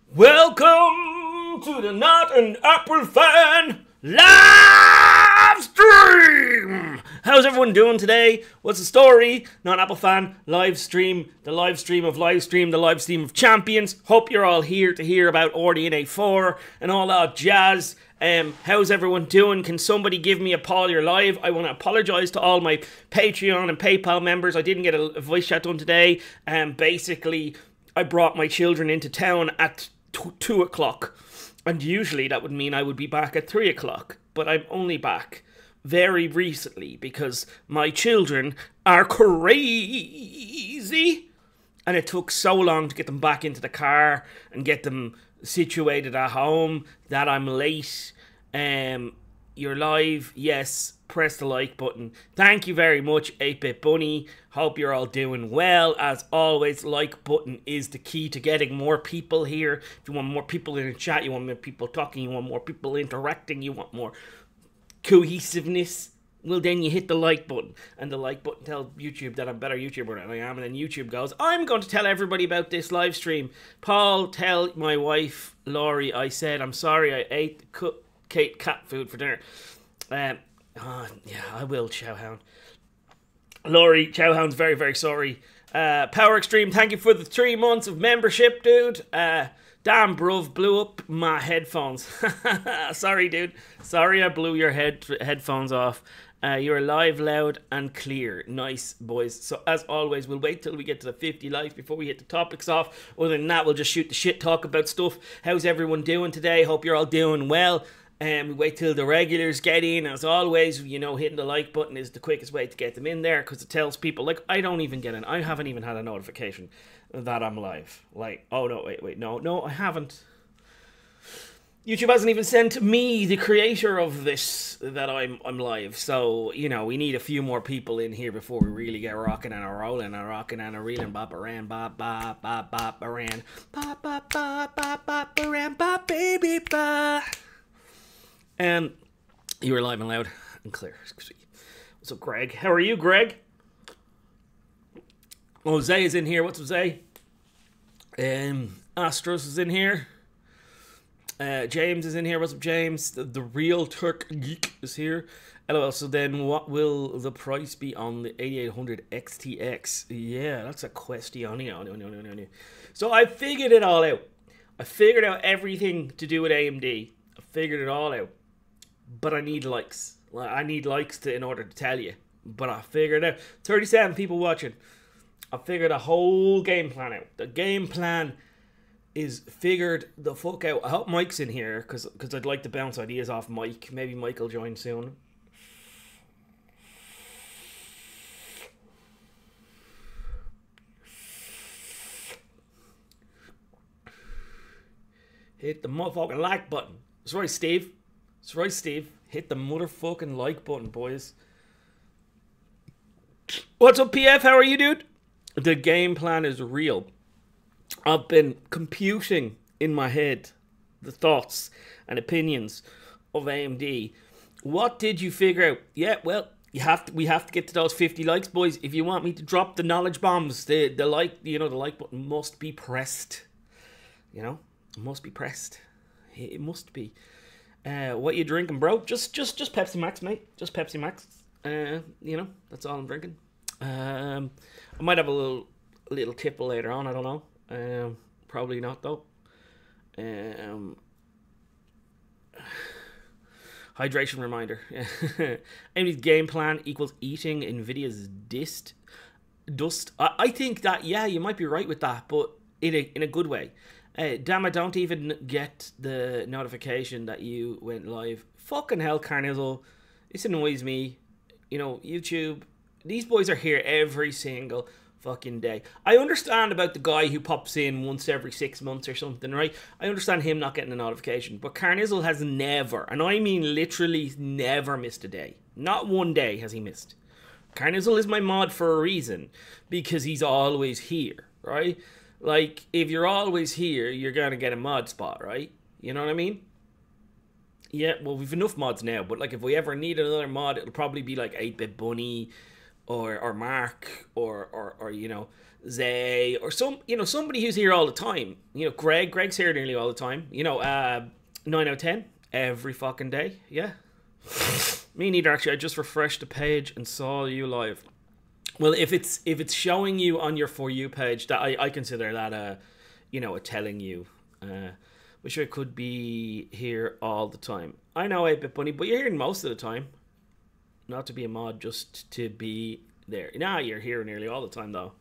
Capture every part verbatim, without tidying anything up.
Welcome to the Not an Apple Fan live stream! How's everyone doing today? What's the story? Not an Apple Fan live stream, the live stream of live stream, the live stream of champions. Hope you're all here to hear about R D N A four and all that jazz. Um, how's everyone doing? Can somebody give me a Paul, you're live? I want to apologise to all my Patreon and PayPal members. I didn't get a, a voice chat done today. Um, basically, I brought my children into town at t- two o'clock. And usually that would mean I would be back at three o'clock. But I'm only back very recently because my children are crazy. And it took so long to get them back into the car and get them situated at home that I'm late. Um, you're live, yes, press the like button. Thank you very much, eight bit Bunny. Hope you're all doing well. As always, like button is the key to getting more people here. If you want more people in the chat, you want more people talking, you want more people interacting, you want more cohesiveness, well then you hit the like button. And the like button tells YouTube that I'm a better YouTuber than I am. And then YouTube goes, I'm going to tell everybody about this live stream. Paul, tell my wife, Laurie, I said, I'm sorry I ate the cooked cat food for dinner. Um, oh, yeah, I will, Chowhound. Laurie, Chowhound's very, very sorry. Uh, Power Extreme, thank you for the three months of membership, dude. Uh, damn, bruv, blew up my headphones. Sorry, dude. Sorry I blew your head headphones off. Uh, you're live, loud, and clear. Nice, boys. So, as always, we'll wait till we get to the fifty likes before we hit the topics off. Other than that, we'll just shoot the shit, talk about stuff. How's everyone doing today? Hope you're all doing well. And um, we wait till the regulars get in. As always, you know, hitting the like button is the quickest way to get them in there because it tells people, like, I don't even get an, I haven't even had a notification that I'm live. Like, oh no, wait, wait, no, no, I haven't. YouTube hasn't even sent me, the creator of this, that I'm I'm live. So, you know, we need a few more people in here before we really get rocking and a rolling and a rocking and a reeling. Bop aran, bop bop bop bop aran, bop bop bop bop bop aran, bop baby bop. And you were live and loud and clear. What's up, Greg? How are you, Greg? Jose is in here. What's Jose? Um, Astros is in here. Uh, James is in here. What's up, James? The, the real Turk Geek is here. LOL. So then, what will the price be on the eighty-eight hundred X T X? Yeah, that's a question. No, no, no, no, no. So I figured it all out. I figured out everything to do with A M D. I figured it all out. But I need likes. I need likes to in order to tell you. But I figured it out. thirty-seven people watching. I figured a whole game plan out. The game plan is figured the fuck out. I hope Mike's in here because because I'd like to bounce ideas off Mike. Maybe Mike will join soon. Hit the motherfucking like button. That's right, Steve. That's right, Steve. Hit the motherfucking like button, boys. What's up, P F? How are you, dude? The game plan is real. I've been computing in my head the thoughts and opinions of A M D. What did you figure out? Yeah, well, you have to. We have to get to those fifty likes, boys. If you want me to drop the knowledge bombs, the the like, you know, the like button must be pressed. You know, it must be pressed. It must be. Uh, what you drinking, bro? Just, just, just Pepsi Max, mate. Just Pepsi Max. Uh, you know, that's all I'm drinking. Um, I might have a little, little tipple later on. I don't know. Um, probably not though. Um, hydration reminder. A M D's game plan equals eating Nvidia's dist dust. I, I think that yeah, you might be right with that, but in a in a good way. Uh, damn, I don't even get the notification that you went live. Fucking hell, Carnizzle. This annoys me. You know, YouTube. These boys are here every single fucking day. I understand about the guy who pops in once every six months or something, right? I understand him not getting a notification. But Carnizzle has never, and I mean literally never missed a day. Not one day has he missed. Carnizzle is my mod for a reason. Because he's always here, right? Like, if you're always here, you're going to get a mod spot, right? You know what I mean? Yeah, well, we've enough mods now. But, like, if we ever need another mod, it'll probably be, like, eight bit Bunny or or Mark or or, or you know Zay or some you know somebody who's here all the time. You know Greg. Greg's here nearly all the time. You know uh, nine out of ten every fucking day. Yeah. Me neither. Actually, I just refreshed the page and saw you live. Well, if it's if it's showing you on your For You page, that I, I consider that a, you know, a telling you. Uh, wish I could be here all the time. I know, eight bit Bunny, but you're here most of the time. Not to be a mod, just to be there. Nah, you're here nearly all the time, though.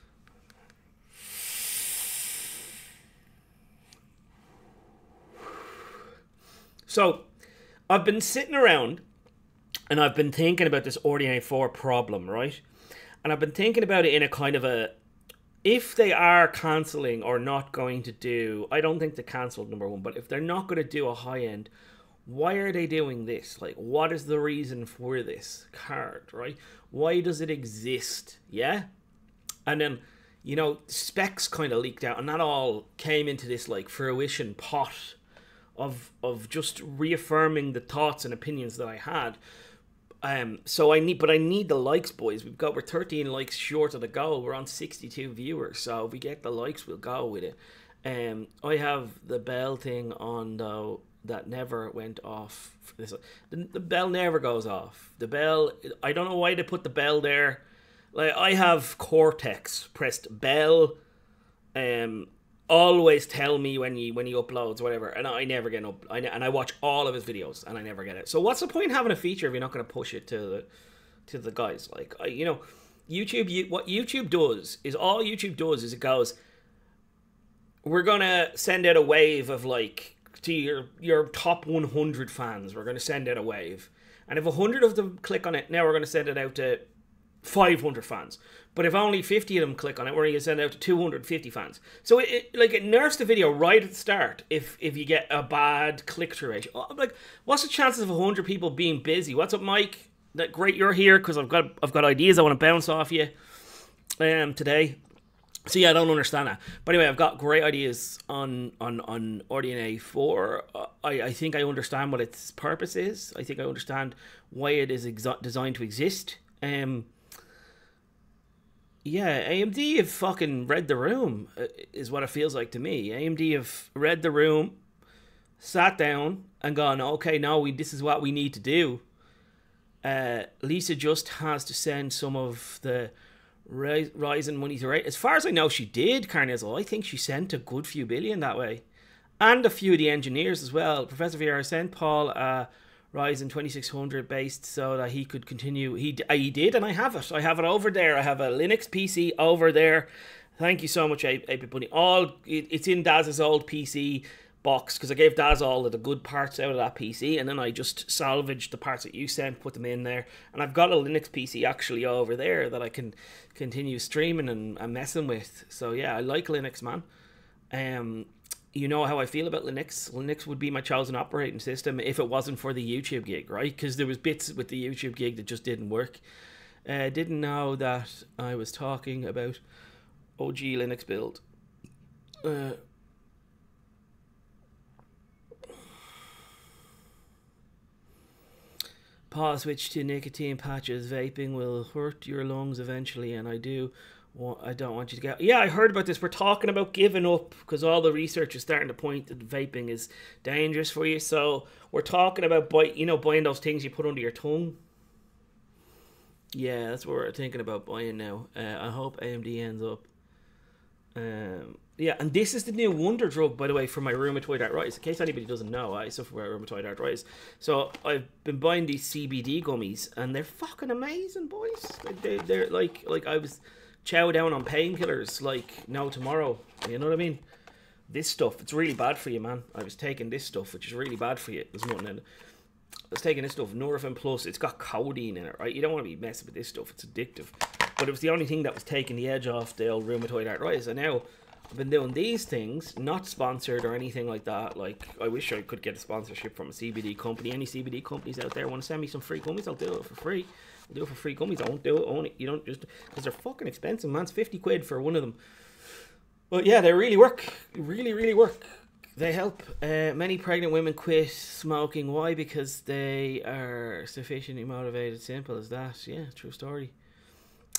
So, I've been sitting around and I've been thinking about this R D N A four problem, right? And I've been thinking about it in a kind of a, if they are cancelling or not going to do, I don't think they cancelled, number one, but if they're not going to do a high end, why are they doing this? Like, what is the reason for this card, right? Why does it exist? Yeah? And then, you know, specs kind of leaked out and that all came into this, like, fruition pot of of just reaffirming the thoughts and opinions that I had. Um, so I need, but I need the likes, boys. We've got, we're thirteen likes short of the goal. We're on sixty-two viewers. So if we get the likes, we'll go with it. Um, I have the bell thing on, though, that never went off. For this. The, the bell never goes off. The bell, I don't know why they put the bell there. Like, I have Cortex pressed bell, um, always tell me when he when he uploads whatever, and I never get up. I, and I watch all of his videos, and I never get it. So what's the point in having a feature if you're not going to push it to the to the guys? Like, I, you know, YouTube. You, what YouTube does is all YouTube does is it goes, we're gonna send out a wave of like to your your top one hundred fans. We're gonna send out a wave, and if a hundred of them click on it, now we're gonna send it out to five hundred fans. But if only fifty of them click on it, we're going to send it out to two hundred fifty fans. So it, it like it nerfs the video right at the start if if you get a bad click-through ratio. I'm like, what's the chances of one hundred people being busy? What's up, Mike? That great you're here because I've got I've got ideas I want to bounce off you um today. So yeah, I don't understand that. But anyway, I've got great ideas on on on R D N A four. Uh, I I think I understand what its purpose is. I think I understand why it is exa- designed to exist. Um. Yeah, A M D have fucking read the room, is what it feels like to me. A M D have read the room, sat down, and gone, okay, now we this is what we need to do. Uh, Lisa just has to send some of the Ryzen money to right. As far as I know, she did, Carnizel. I think she sent a good few billion that way. And a few of the engineers as well. Professor Vieira sent Paul uh, Ryzen twenty-six hundred based so that he could continue. He, he did, and I have it. I have it over there. I have a Linux P C over there. Thank you so much, eight bit Bunny. All it, it's in Daz's old P C box because I gave Daz all of the good parts out of that P C, and then I just salvaged the parts that you sent, put them in there, and I've got a Linux P C actually over there that I can continue streaming and, and messing with. So yeah, I like Linux, man. Um. You know how I feel about Linux. Linux would be my chosen operating system if it wasn't for the YouTube gig, right? Because there was bits with the YouTube gig that just didn't work. Uh, didn't know that I was talking about O G Linux build. Uh, Pause switch to nicotine patches. Vaping will hurt your lungs eventually, and I do... Well, I don't want you to get... Yeah, I heard about this. We're talking about giving up because all the research is starting to point that vaping is dangerous for you. So we're talking about, buy, you know, buying those things you put under your tongue. Yeah, that's what we're thinking about buying now. Uh, I hope A M D ends up. Um, yeah, and this is the new wonder drug, by the way, for my rheumatoid arthritis. In case anybody doesn't know, I suffer from rheumatoid arthritis. So I've been buying these C B D gummies, and they're fucking amazing, boys. They, they're like, like I was... chow down on painkillers like no tomorrow. You know what I mean? This stuff, it's really bad for you, man. I was taking this stuff, which is really bad for you. There's nothing in it. I was taking this stuff, Nurofen Plus. It's got codeine in it, right? You don't want to be messing with this stuff. It's addictive. But it was the only thing that was taking the edge off the old rheumatoid arthritis. And now I've been doing these things, not sponsored or anything like that. Like, I wish I could get a sponsorship from a C B D company. Any C B D companies out there want to send me some free gummies, I'll do it for free. I'll do it for free gummies. I won't do it only. You don't just... Because they're fucking expensive, man. It's fifty quid for one of them. But yeah, they really work. Really, really work. They help. Uh, many pregnant women quit smoking. Why? Because they are sufficiently motivated. Simple as that. Yeah, true story.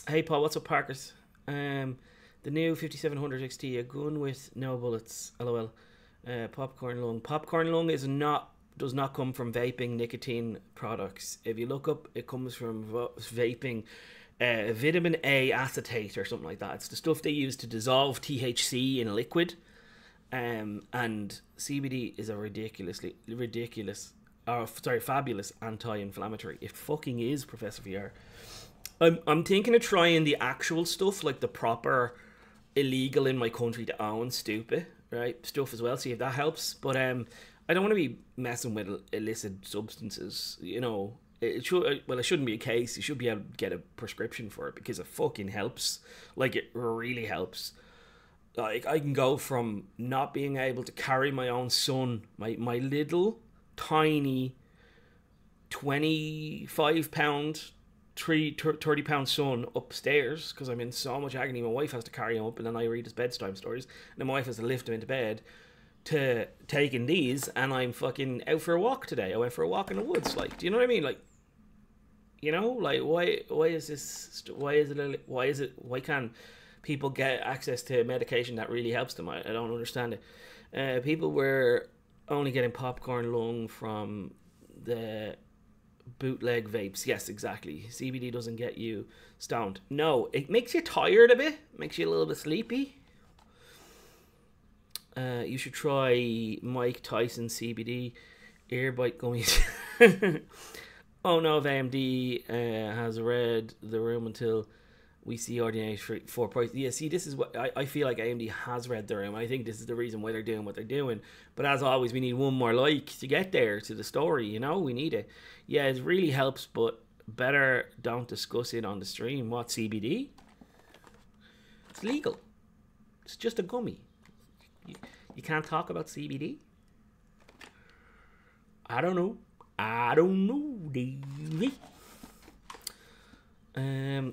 Hey Paul, what's up, Parkers? Um, the new fifty-seven hundred X T, a gun with no bullets. LOL. Uh, popcorn lung. Popcorn lung is not does not come from vaping nicotine products. If you look up, it comes from vo- vaping uh, vitamin A acetate or something like that. It's the stuff they use to dissolve T H C in a liquid. Um, and C B D is a ridiculously ridiculous, or sorry, fabulous anti-inflammatory. It fucking is, Professor V R. I'm I'm thinking of trying the actual stuff, like the proper illegal in my country to own stupid, right, stuff as well, see if that helps. But um I don't want to be messing with illicit substances, you know. It should, well, it shouldn't be a case. You should be able to get a prescription for it, because it fucking helps. Like, it really helps. Like, I can go from not being able to carry my own son, my, my little tiny twenty-five pound three, thirty pound son upstairs, because I'm in so much agony. My wife has to carry him up, and then I read his bedtime stories, and then my wife has to lift him into bed, to taking these, and I'm fucking out for a walk today. I went for a walk in the woods. Like, do you know what I mean? Like, you know, like, why why is this, why is it, why is it, why can't people get access to medication that really helps them? I, I don't understand it. Uh, people were only getting popcorn lung from the bootleg vapes. Yes, exactly. C B D doesn't get you stoned. No, it makes you tired a bit, makes you a little bit sleepy. Uh, you should try Mike Tyson C B D earbite gummies. Oh no, if A M D uh, has read the room until we see R D N A for, for price. Yeah, see, this is what I, I feel like A M D has read the room. I think this is the reason why they're doing what they're doing. But as always, we need one more like to get there to the story. You know, we need it. Yeah, it really helps, but better don't discuss it on the stream. What, C B D? It's legal. It's just a gummy. You, you can't talk about C B D? I don't know. I don't know, Davey. Um...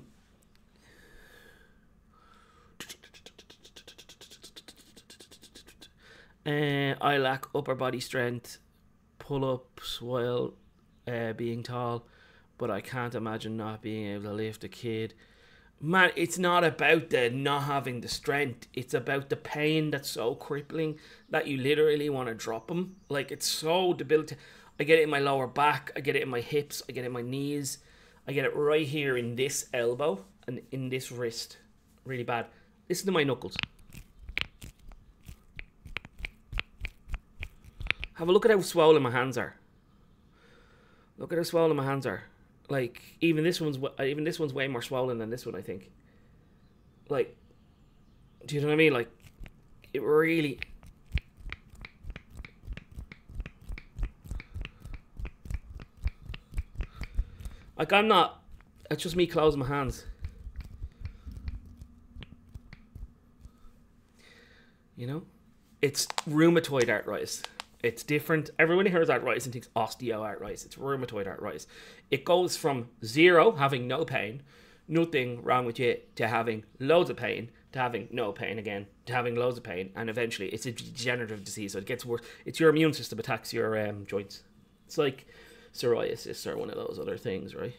Uh, I lack upper body strength, pull-ups while uh, being tall, but I can't imagine not being able to lift a kid. Man, it's not about the not having the strength. It's about the pain that's so crippling that you literally want to drop them. Like, it's so debilitating. I get it in my lower back. I get it in my hips. I get it in my knees. I get it right here in this elbow and in this wrist. Really bad. Listen to my knuckles. Have a look at how swollen my hands are. Look at how swollen my hands are. Like, even this one's even this one's way more swollen than this one, I think. Like, do you know what I mean? Like, it really... Like, I'm not... It's just me closing my hands. You know? It's rheumatoid arthritis. It's different. Everyone hears arthritis and thinks osteoarthritis. It's rheumatoid arthritis. It goes from zero, having no pain, nothing wrong with you, to having loads of pain, to having no pain again, to having loads of pain, and eventually it's a degenerative disease, so it gets worse. It's your immune system attacks your um, joints. It's like psoriasis or one of those other things, right?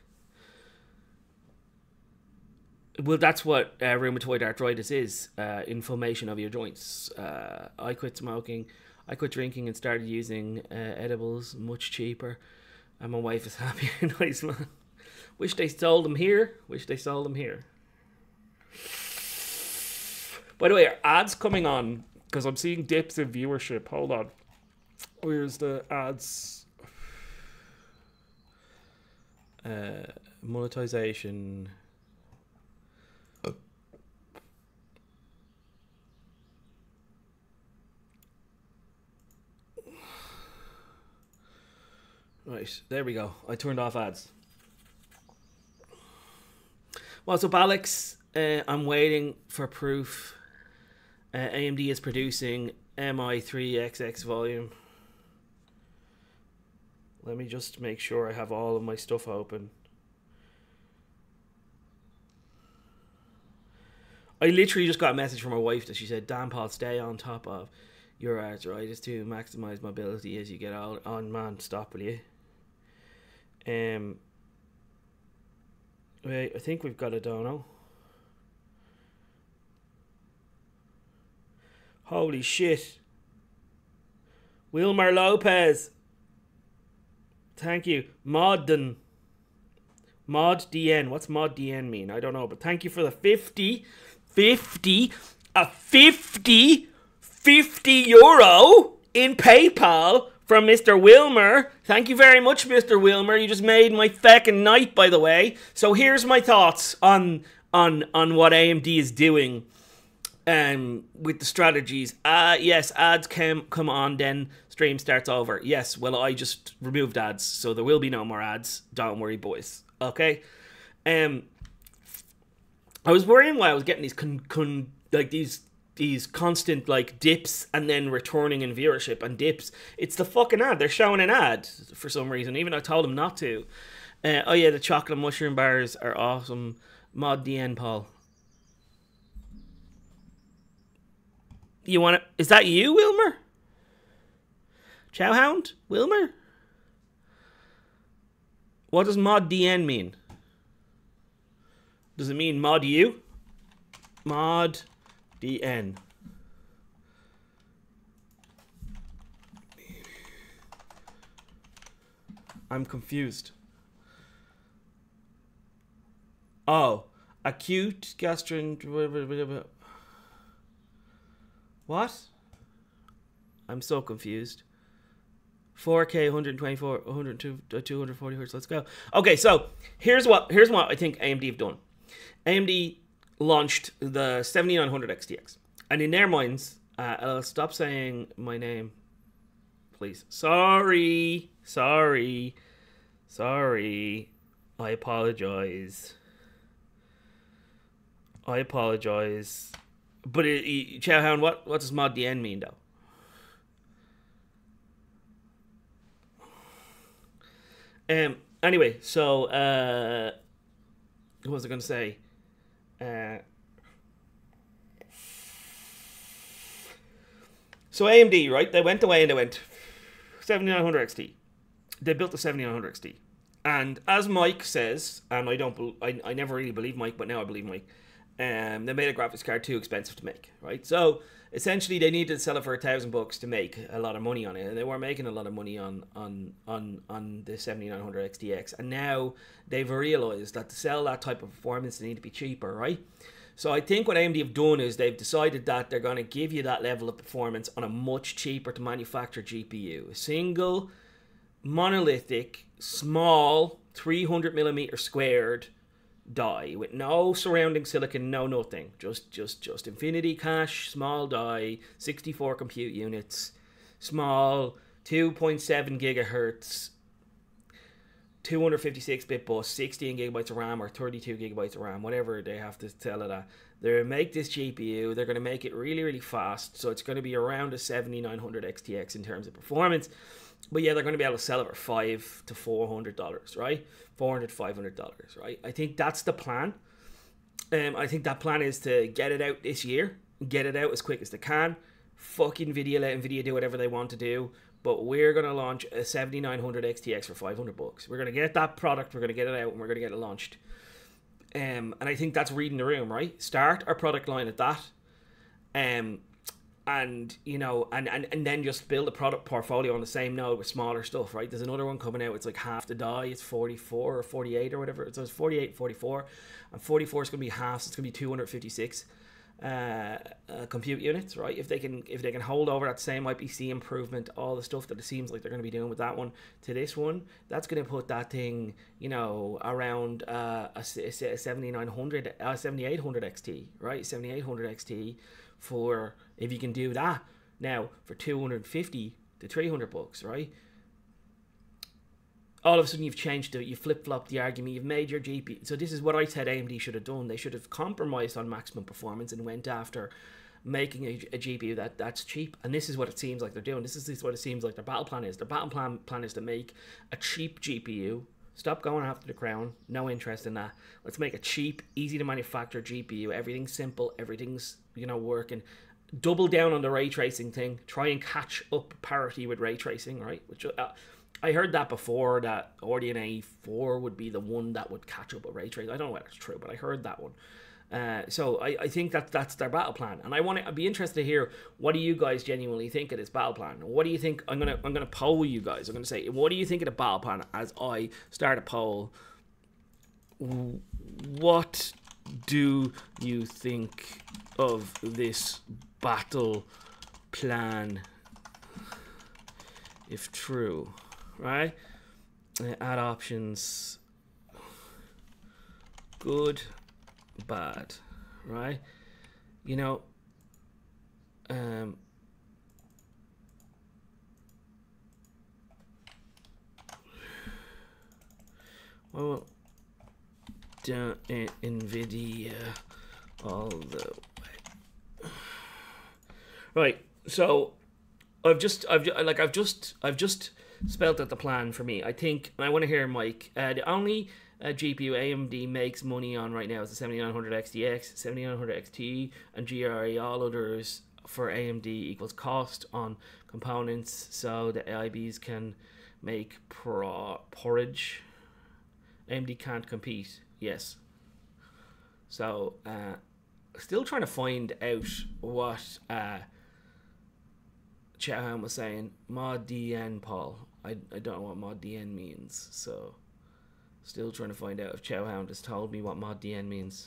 Well, that's what uh, rheumatoid arthritis is, uh, inflammation of your joints. Uh, I quit smoking. I quit drinking and started using uh, edibles, much cheaper, and my wife is happy. Nice, man. Wish they sold them here. Wish they sold them here. By the way, are ads coming on? Because I'm seeing dips in viewership. Hold on. Where's the ads? Uh, monetization. Right, there we go. I turned off ads. What's up, Alex? Uh, I'm waiting for proof. Uh, A M D is producing M I three X X volume. Let me just make sure I have all of my stuff open. I literally just got a message from my wife that she said, "Damn, Paul, stay on top of your arthritis to maximize mobility as you get out." Oh man, stop, will you? Um. Wait, I think we've got a dono. Holy shit. Wilmer Lopez. Thank you. Modden. Mod D N. What's Mod D N mean? I don't know, but thank you for the fifty. fifty. A fifty. fifty euro in PayPal from Mister Wilmer. Thank you very much, Mister Wilmer. You just made my feckin' night, by the way. So here's my thoughts on on on what A M D is doing um, with the strategies. Uh, yes, ads come, come on, then stream starts over. Yes, well, I just removed ads, so there will be no more ads. Don't worry, boys. Okay? Um, I was worrying why I was getting these, con, con, like, these... these constant like dips and then returning in viewership and dips. It's the fucking ad. They're showing an ad for some reason, even though I told them not to. Uh, oh yeah, the chocolate mushroom bars are awesome. Mod D N, Paul. You want to... Is that you, Wilmer? Chowhound? Wilmer? What does Mod D N mean? Does it mean Mod U? Mod D N. I'm confused. Oh, acute gastroenteritis. What? I'm so confused. four K, one twenty-four, one hundred two, two hundred forty hertz. Let's go. Okay, so here's what here's what I think A M D have done. A M D launched the seventy-nine hundred X T X, and in their minds, uh, I'll stop saying my name, please. Sorry, sorry, sorry. I apologize. I apologize. But it, it, Chowhound, what what does Mod D N mean though? Um. Anyway, so uh, what was I going to say? Uh, so A M D, right? They went away and they went seventy-nine hundred X T. They built the seventy-nine hundred X T, and as Mike says, and I don't, I, I never really believed Mike, but now I believe Mike. Um, they made a graphics card too expensive to make, right? So essentially, they needed to sell it for a thousand bucks to make a lot of money on it, and they were making a lot of money on on on on the seventy-nine hundred X T X. And now they've realized that to sell that type of performance, they need to be cheaper, right? So I think what A M D have done is they've decided that they're going to give you that level of performance on a much cheaper to manufacture G P U, a single monolithic, small, three hundred millimeter squared die with no surrounding silicon, no nothing, just just just infinity cache, small die, sixty-four compute units, small, two point seven gigahertz, two hundred fifty-six bit bus, sixteen gigabytes of RAM or thirty-two gigabytes of RAM, whatever they have to tell it at. They make this G P U, they're going to make it really really fast, so it's going to be around a seventy-nine hundred X T X in terms of performance. But yeah, they're going to be able to sell it for five to four hundred dollars, right? Four hundred, five hundred dollars, right? I think that's the plan. Um, I think that plan is to get it out this year, get it out as quick as they can. Fucking Nvidia, let Nvidia do whatever they want to do. But we're going to launch a seventy-nine hundred X T X for five hundred bucks. We're going to get that product, we're going to get it out, and we're going to get it launched. Um, and I think that's reading the room, right? Start our product line at that. Um, and, you know, and, and, and then just build a product portfolio on the same node with smaller stuff, right? There's another one coming out, it's like half the die, it's forty-four or forty-eight or whatever. So it's forty-eight, forty-four. And forty-four is going to be half, so it's going to be two hundred fifty-six uh, uh, compute units, right? If they can if they can hold over that same I P C improvement, all the stuff that it seems like they're going to be doing with that one to this one, that's going to put that thing, you know, around uh, a, a seventy-nine hundred, uh, seventy-eight hundred X T, right? seventy-eight hundred X T for, if you can do that now for two hundred fifty to three hundred bucks, right? All of a sudden you've changed it, you flip-flopped the argument, you've made your G P U. So this is what I said A M D should have done. They should have compromised on maximum performance and went after making a, a G P U that, that's cheap. And this is what it seems like they're doing. This is, this is what it seems like their battle plan is. Their battle plan, plan is to make a cheap G P U. Stop going after the crown. No interest in that. Let's make a cheap, easy to manufacture G P U. Everything's simple. Everything's, you know, working. Double down on the ray tracing thing. Try and catch up parity with ray tracing, right? Which uh, I heard that before, that R D N A four would be the one that would catch up with ray tracing. I don't know whether it's true, but I heard that one. Uh, so I, I think that that's their battle plan, and I want to. I'd be interested to hear what do you guys genuinely think of this battle plan. What do you think? I'm gonna I'm gonna poll you guys. I'm gonna say, what do you think of the battle plan as I start a poll? What do you think of this battle plan, if true? Right? Uh, add options. Good, bad, right? You know, um, well, the uh, NVIDIA all the way. Right. So, I've just, I've like, I've just, I've just spelled out the plan for me. I think, and I want to hear Mike. Uh, the only uh, G P U A M D makes money on right now is the seventy-nine hundred X T X, seventy-nine hundred X T, and G R E. All others for A M D equals cost on components, so the A I Bs can make pro porridge. A M D can't compete. Yes. So, uh, still trying to find out what uh, Chauhan was saying. Mod D N, Paul. I, I don't know what mod D N means, so still trying to find out if Chauhan just told me what mod D N means.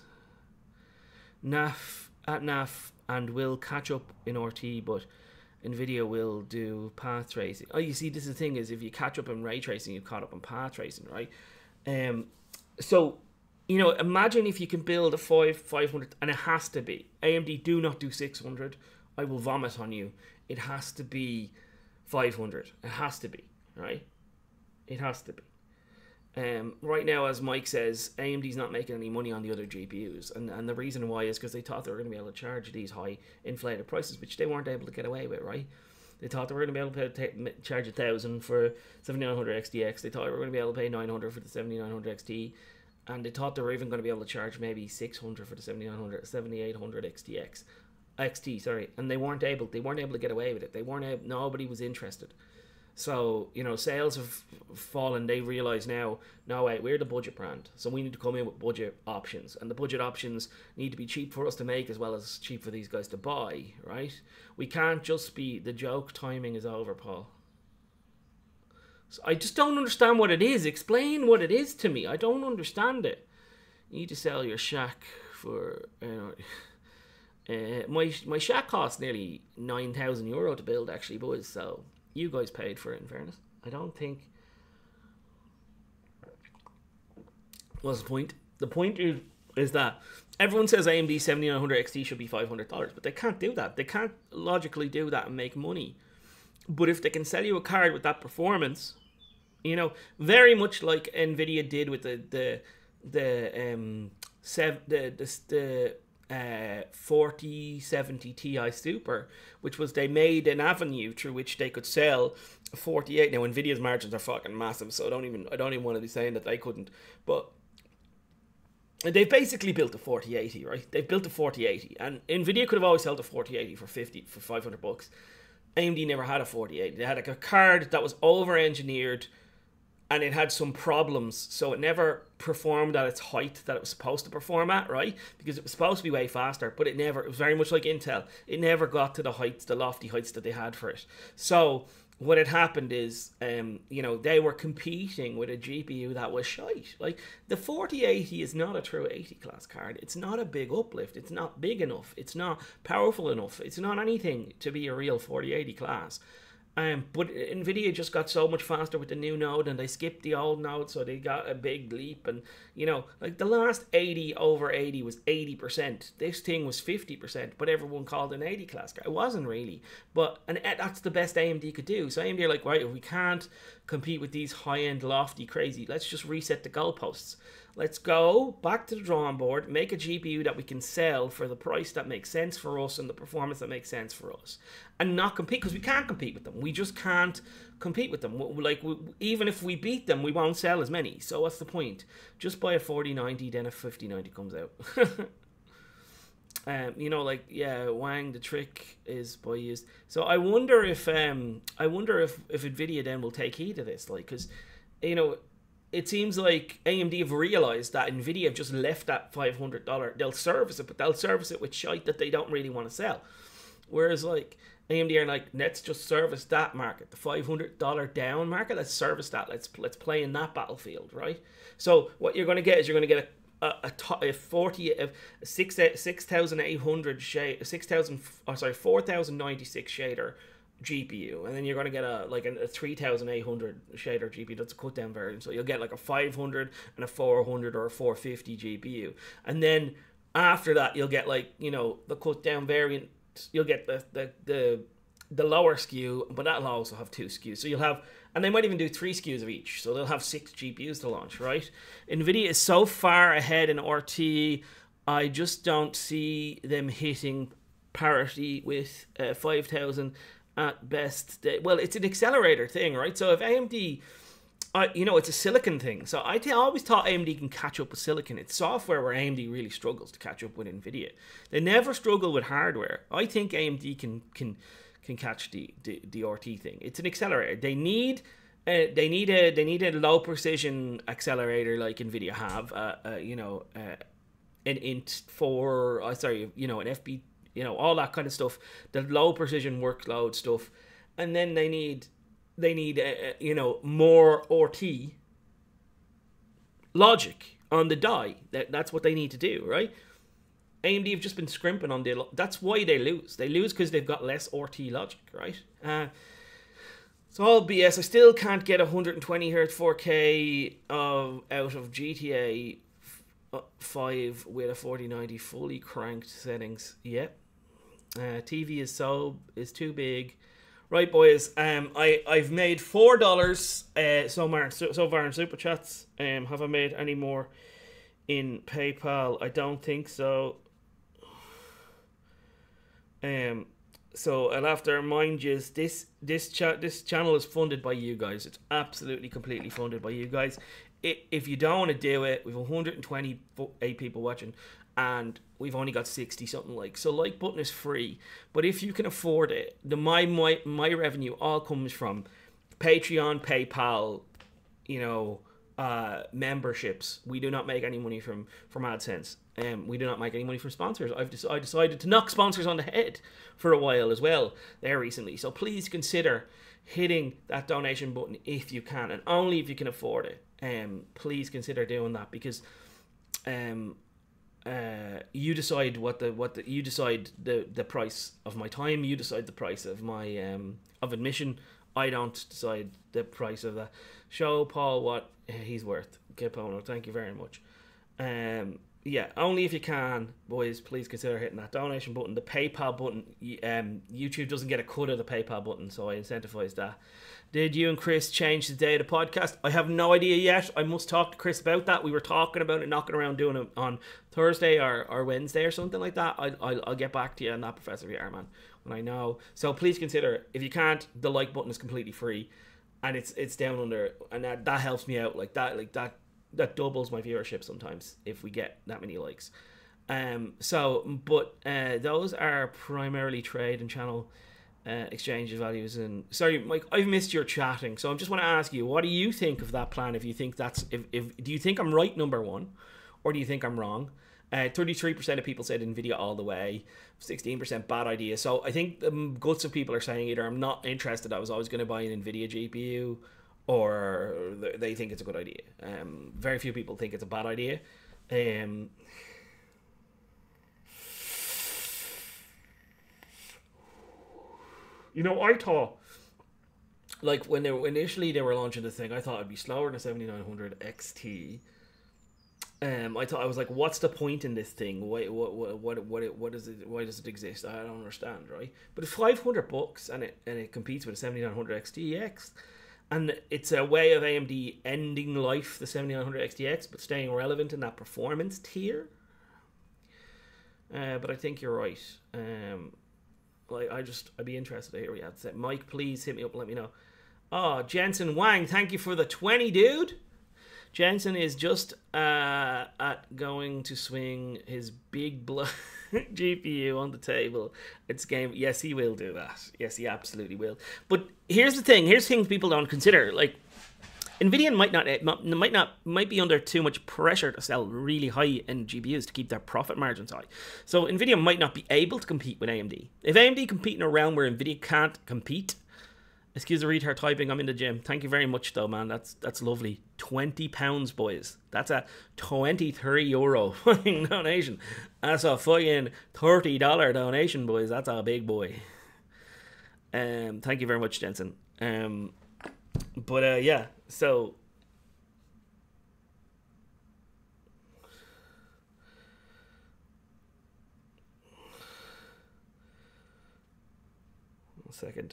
Naaf at Naaf and will catch up in R T, but NVIDIA will do path tracing. Oh, you see, this is the thing is, if you catch up in ray tracing, you've caught up in path tracing, right? Um, so, you know, imagine if you can build a five five hundred, and it has to be. A M D do not do six hundred. I will vomit on you. It has to be five hundred. It has to be, right? It has to be. Um, right now, as Mike says, A M D's not making any money on the other G P Us. And, and the reason why is because they thought they were going to be able to charge these high inflated prices, which they weren't able to get away with, right? They thought they were going to be able to pay, charge one thousand for seventy-nine hundred X T X. They thought they were going to be able to pay nine hundred for the seventy-nine hundred X T. And they thought they were even going to be able to charge maybe six hundred for the seventy-nine hundred, seventy-eight hundred X T X. X T, sorry. And they weren't able, they weren't able to get away with it. They weren't able, nobody was interested. So, you know, sales have fallen. They realise now, no, wait, we're the budget brand. So we need to come in with budget options. And the budget options need to be cheap for us to make as well as cheap for these guys to buy, right? We can't just be, the joke timing is over, Paul. So I just don't understand what it is. Explain what it is to me. I don't understand it. You need to sell your shack for, you know... Uh, my my shack cost nearly nine thousand euro to build, actually, boys. So you guys paid for it, in fairness. I don't think. What's the point? The point is, is that everyone says A M D seventy-nine hundred X T should be five hundred dollars, but they can't do that. They can't logically do that and make money. But if they can sell you a card with that performance, you know, very much like NVIDIA did with the the the um sev the the. the Uh, forty seventy Ti Super, which was they made an avenue through which they could sell a forty-eight. Now Nvidia's margins are fucking massive, so I don't even I don't even want to be saying that they couldn't. But they basically built a forty eighty, right? They've built a forty eighty, and Nvidia could have always sold a forty eighty for fifty for five hundred bucks. A M D never had a forty eighty. They had like a card that was over engineered. And it had some problems, so it never performed at its height that it was supposed to perform at, right? Because it was supposed to be way faster, but it never, it was very much like Intel. It never got to the heights, the lofty heights that they had for it. So what had happened is, um, you know, they were competing with a G P U that was shite. Like, the forty eighty is not a true eighty class card. It's not a big uplift. It's not big enough. It's not powerful enough. It's not anything to be a real forty eighty class. Um, but NVIDIA just got so much faster with the new node, and they skipped the old node, so they got a big leap. And, you know, like the last eighty over eighty was eighty percent. This thing was fifty percent, but everyone called it an eighty class card. It wasn't really. But, and that's the best A M D could do. So A M D are like, right, if we can't compete with these high-end, lofty, crazy, let's just reset the goalposts. Let's go back to the drawing board, make a G P U that we can sell for the price that makes sense for us and the performance that makes sense for us. And not compete, because we can't compete with them. We just can't compete with them. Like, we, even if we beat them, we won't sell as many. So what's the point? Just buy a forty ninety, then a fifty ninety comes out. Um, you know, like yeah, Wang. The trick is by use. So I wonder if um, I wonder if if Nvidia then will take heed of this, like, because, you know, it seems like A M D have realized that Nvidia have just left that five hundred dollar. They'll service it, but they'll service it with shite that they don't really want to sell. Whereas like A M D are like, let's just service that market, the five hundred dollar down market. Let's service that. Let's let's play in that battlefield, right? So what you're going to get is you're going to get a A, a, a forty a six six thousand eight hundred shade six thousand oh sorry four thousand ninety six shader G P U, and then you're going to get a like a, a three thousand eight hundred shader G P U. That's a cut down version, so you'll get like a five hundred and a four hundred or a four fifty G P U, and then after that you'll get like, you know, the cut down variant. You'll get the the the the lower S K U, but that'll also have two S K Us. So you'll have, and they might even do three S K Us of each. So they'll have six G P Us to launch, right? Nvidia is so far ahead in R T, I just don't see them hitting parity with uh, five thousand at best. Well, it's an accelerator thing, right? So if A M D, uh, you know, it's a silicon thing. So I, th- I always thought A M D can catch up with silicon. It's software where A M D really struggles to catch up with Nvidia. They never struggle with hardware. I think A M D can can can catch the, the, the R T thing. It's an accelerator. They need uh, they need a they need a low precision accelerator like Nvidia have. Uh, uh, you know, uh, an int four. Uh, sorry, you know, an F B. You know, all that kind of stuff. The low precision workload stuff, and then they need they need uh, you know, more R T logic on the die. That that's what they need to do, right? A M D have just been scrimping on the. That's why they lose. They lose because they've got less R T logic, right? Uh, it's all B S. I still can't get one hundred twenty hertz four K of out of G T A five with a forty ninety fully cranked settings. Yep. Uh, T V is so is too big. Right, boys. Um, I I've made four dollars. Uh, so far so, so far in super chats. Um, have I made any more in PayPal? I don't think so. Um, so I'll have to remind you, this this chat this channel is funded by you guys. It's absolutely completely funded by you guys. It, if you don't want to do it, we've one hundred twenty-eight people watching, and we've only got sixty something like. So like button is free, but if you can afford it, the my my my revenue all comes from Patreon, PayPal, you know, uh, memberships. We do not make any money from from AdSense. Um, we do not make any money from sponsors. I've de- I decided to knock sponsors on the head for a while as well there recently. So please consider hitting that donation button if you can, and only if you can afford it. Um, please consider doing that, because um, uh, you decide what the what the you decide the the price of my time. You decide the price of my um of admission. I don't decide the price of that. Show Paul what he's worth. Kipono, thank you very much. Um, yeah, only if you can, boys. Please consider hitting that donation button. The PayPal button. Um, YouTube doesn't get a cut of the PayPal button, so I incentivize that. Did you and Chris change the day of the podcast? I have no idea yet. I must talk to Chris about that. We were talking about it, knocking around doing it on Thursday or, or Wednesday or something like that. I'll, I'll, I'll get back to you on that, Professor V R, man, when I know. So please consider it. If you can't, the like button is completely free, and it's it's down under, and that, that helps me out. Like that, like that, that doubles my viewership sometimes if we get that many likes. Um. So, but uh, those are primarily trade and channel Uh, exchange of values. And sorry, Mike, I've missed your chatting, so I just want to ask you, what do you think of that plan? If you think that's if, if do you think I'm right, number one, or do you think I'm wrong? Uh, thirty-three percent of people said Nvidia all the way, sixteen percent bad idea. So I think the guts of people are saying either I'm not interested, I was always going to buy an Nvidia G P U, or they think it's a good idea. Um, very few people think it's a bad idea. Um, You know, I thought, like, when they were, initially they were launching the thing, I thought it'd be slower than a seventy-nine hundred X T. Um, I thought, I was like, what's the point in this thing? Why, what, what, what, what, what is it? Why does it exist? I don't understand, right? But it's five hundred bucks, and it and it competes with a seventy-nine hundred X T X, and it's a way of A M D ending life the seventy-nine hundred X T X, but staying relevant in that performance tier. Uh, but I think you're right. Um. Like, I just, I'd be interested to hear what you have to say. Mike, please hit me up and let me know. Oh, Jensen Wang, thank you for the twenty, dude. Jensen is just uh, at going to swing his big blood. G P U on the table. It's game. Yes, he will do that. Yes, he absolutely will. But here's the thing. Here's things people don't consider. Like, Nvidia might not, might not, might be under too much pressure to sell really high-end G P Us to keep their profit margins high. So Nvidia might not be able to compete with A M D. If A M D compete in a realm where Nvidia can't compete, excuse the retard typing, I'm in the gym. Thank you very much, though, man. That's that's lovely. Twenty pounds, boys. That's a twenty-three euro fucking donation. That's a fucking thirty dollar donation, boys. That's a big boy. Um, thank you very much, Jensen. Um, but uh, yeah. So, one second.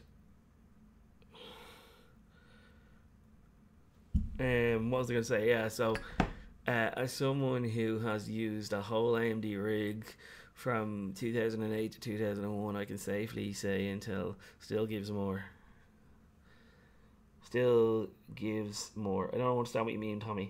Um, what was I going to say? Yeah, so uh, as someone who has used a whole A M D rig from two thousand eight to two thousand one, I can safely say Intel still gives more. Still gives more. I don't understand what you mean, Tommy.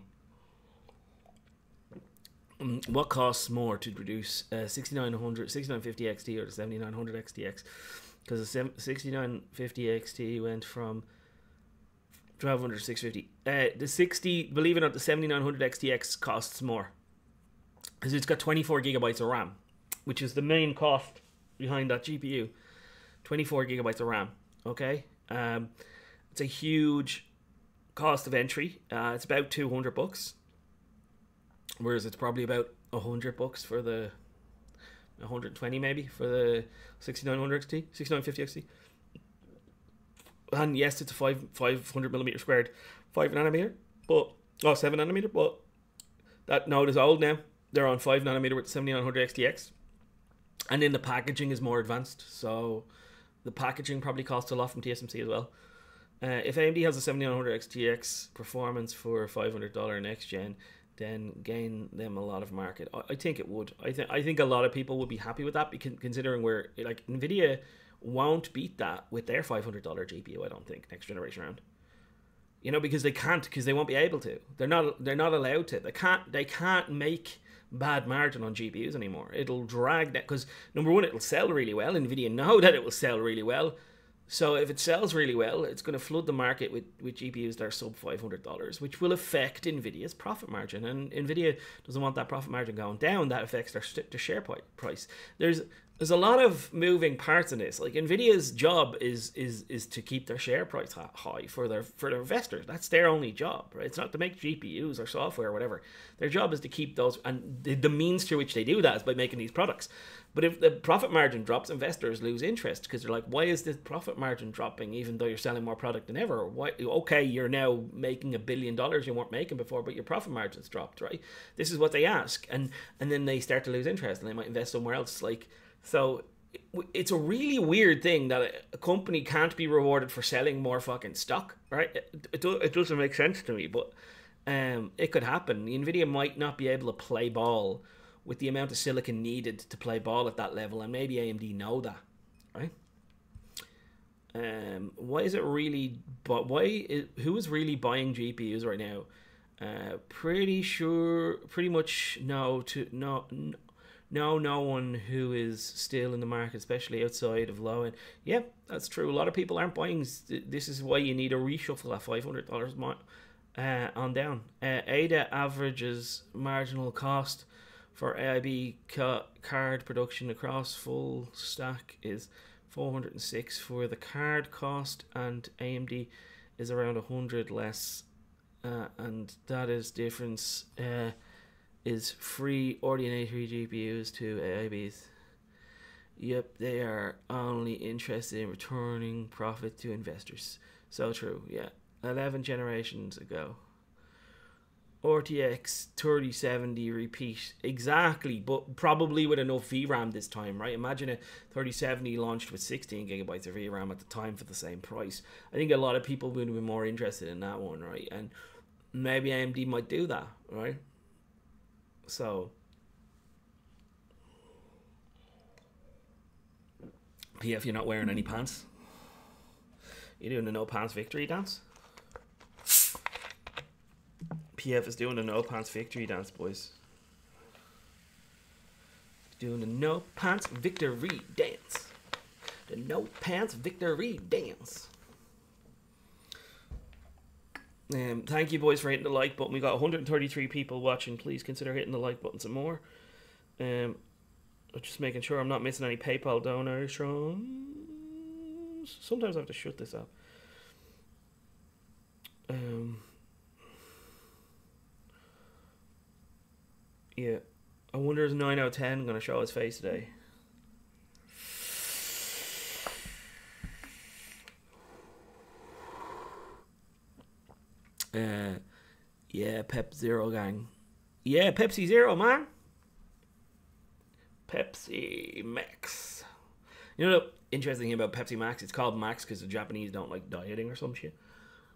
Um, what costs more to produce uh, sixty-nine hundred, sixty-nine fifty X T or the seventy-nine hundred X T X? Because the sixty-nine fifty X T went from twelve hundred to six fifty. Uh, the sixty, believe it or not, the seventy-nine hundred X T X costs more. Because it's got twenty-four gigabytes of RAM, which is the main cost behind that G P U. twenty-four gigabytes of RAM, okay? Um... It's a huge cost of entry. Uh, it's about two hundred bucks, whereas it's probably about a hundred bucks for the one hundred twenty maybe for the sixty-nine hundred X T, sixty-nine fifty X T. And yes, it's a five five hundred millimeter squared, five nanometer, but oh seven nanometer. But that node is old now. They're on five nanometer with the seventy-nine hundred X T X, and then the packaging is more advanced. So the packaging probably costs a lot from T S M C as well. Uh, if A M D has a seventy-nine hundred X T X performance for five hundred dollars next gen, then gain them a lot of market. I, I think it would. I think I think a lot of people would be happy with that, because considering where like Nvidia won't beat that with their five hundred dollars G P U. I don't think next generation round. You know, because they can't, because they won't be able to. They're not. They're not allowed to. They can't. They can't make bad margin on G P Us anymore. It'll drag that, because number one, it'll sell really well. Nvidia know that it will sell really well. So if it sells really well, it's going to flood the market with, with G P Us that are sub five hundred dollars, which will affect Nvidia's profit margin. And Nvidia doesn't want that profit margin going down. That affects their, their share price. There's there's a lot of moving parts in this. Like Nvidia's job is is is to keep their share price high for their for their investors. That's their only job, right? It's not to make G P Us or software or whatever. Their job is to keep those, and the, the means through which they do that is by making these products. But if the profit margin drops, investors lose interest, because they're like, why is the profit margin dropping even though you're selling more product than ever? Why? Okay, you're now making a billion dollars you weren't making before, but your profit margin's dropped, right? This is what they ask. And, and then they start to lose interest and they might invest somewhere else. Like, so it's a really weird thing that a company can't be rewarded for selling more fucking stock, right? It, it, it doesn't make sense to me, but um, it could happen. Nvidia might not be able to play ball with the amount of silicon needed to play ball at that level, and maybe A M D know that, right? Um, why is it really? But why? Is, who is really buying G P Us right now? Uh, pretty sure, pretty much no to no, no, no one who is still in the market, especially outside of low end. Yeah, that's true. A lot of people aren't buying. This is why you need a reshuffle at five hundred dollars uh, on down. Uh, A D A averages marginal cost for A I B ca- card production across full stack is four hundred six for the card cost, and A M D is around one hundred less, uh, and that is difference uh, is free R D N A three G P Us to A I Bs. Yep, they are only interested in returning profit to investors. So true, yeah. eleven generations ago. R T X thirty seventy repeat, exactly, but probably with enough V RAM this time, right? Imagine a thirty seventy launched with sixteen gigabytes of V RAM at the time for the same price. I think a lot of people would be more interested in that one, right? And maybe A M D might do that, right? So P F, you're not wearing any pants? You're doing a no pants victory dance? P F is doing a no pants victory dance, boys. Doing the no pants victory dance. The no pants victory dance. Um, thank you, boys, for hitting the like button. We got one hundred thirty-three people watching. Please consider hitting the like button some more. Um, just making sure I'm not missing any PayPal donations. Sometimes I have to shut this up. Um, yeah. I wonder is nine out of ten going to show his face today? Uh, yeah, Pep Zero gang. Yeah, Pepsi Zero, man. Pepsi Max. You know the interesting thing about Pepsi Max? It's called Max because the Japanese don't like dieting or some shit.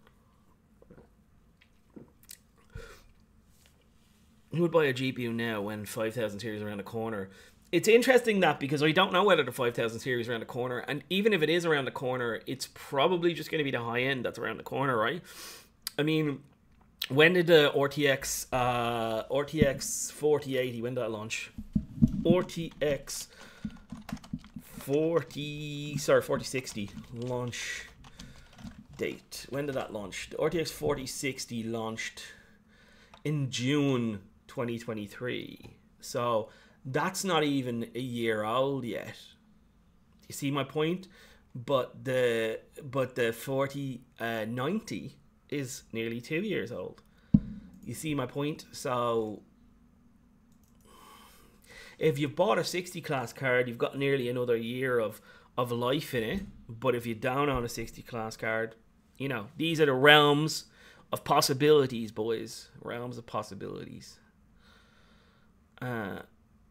Who would buy a G P U now when five thousand series around the corner? It's interesting that because I don't know whether the five thousand series around the corner, and even if it is around the corner, it's probably just going to be the high end that's around the corner, right? I mean, when did the R T X uh, R T X forty eighty, when did that launch? R T X forty, sorry, forty sixty launch date. When did that launch? The R T X forty sixty launched in June twenty twenty-three. So that's not even a year old yet. You see my point? But the but the forty ninety is nearly two years old. You see my point? So if you've bought a sixty class card, you've got nearly another year of, of life in it. But if you're down on a sixty class card, you know, these are the realms of possibilities, boys. Realms of possibilities. Uh,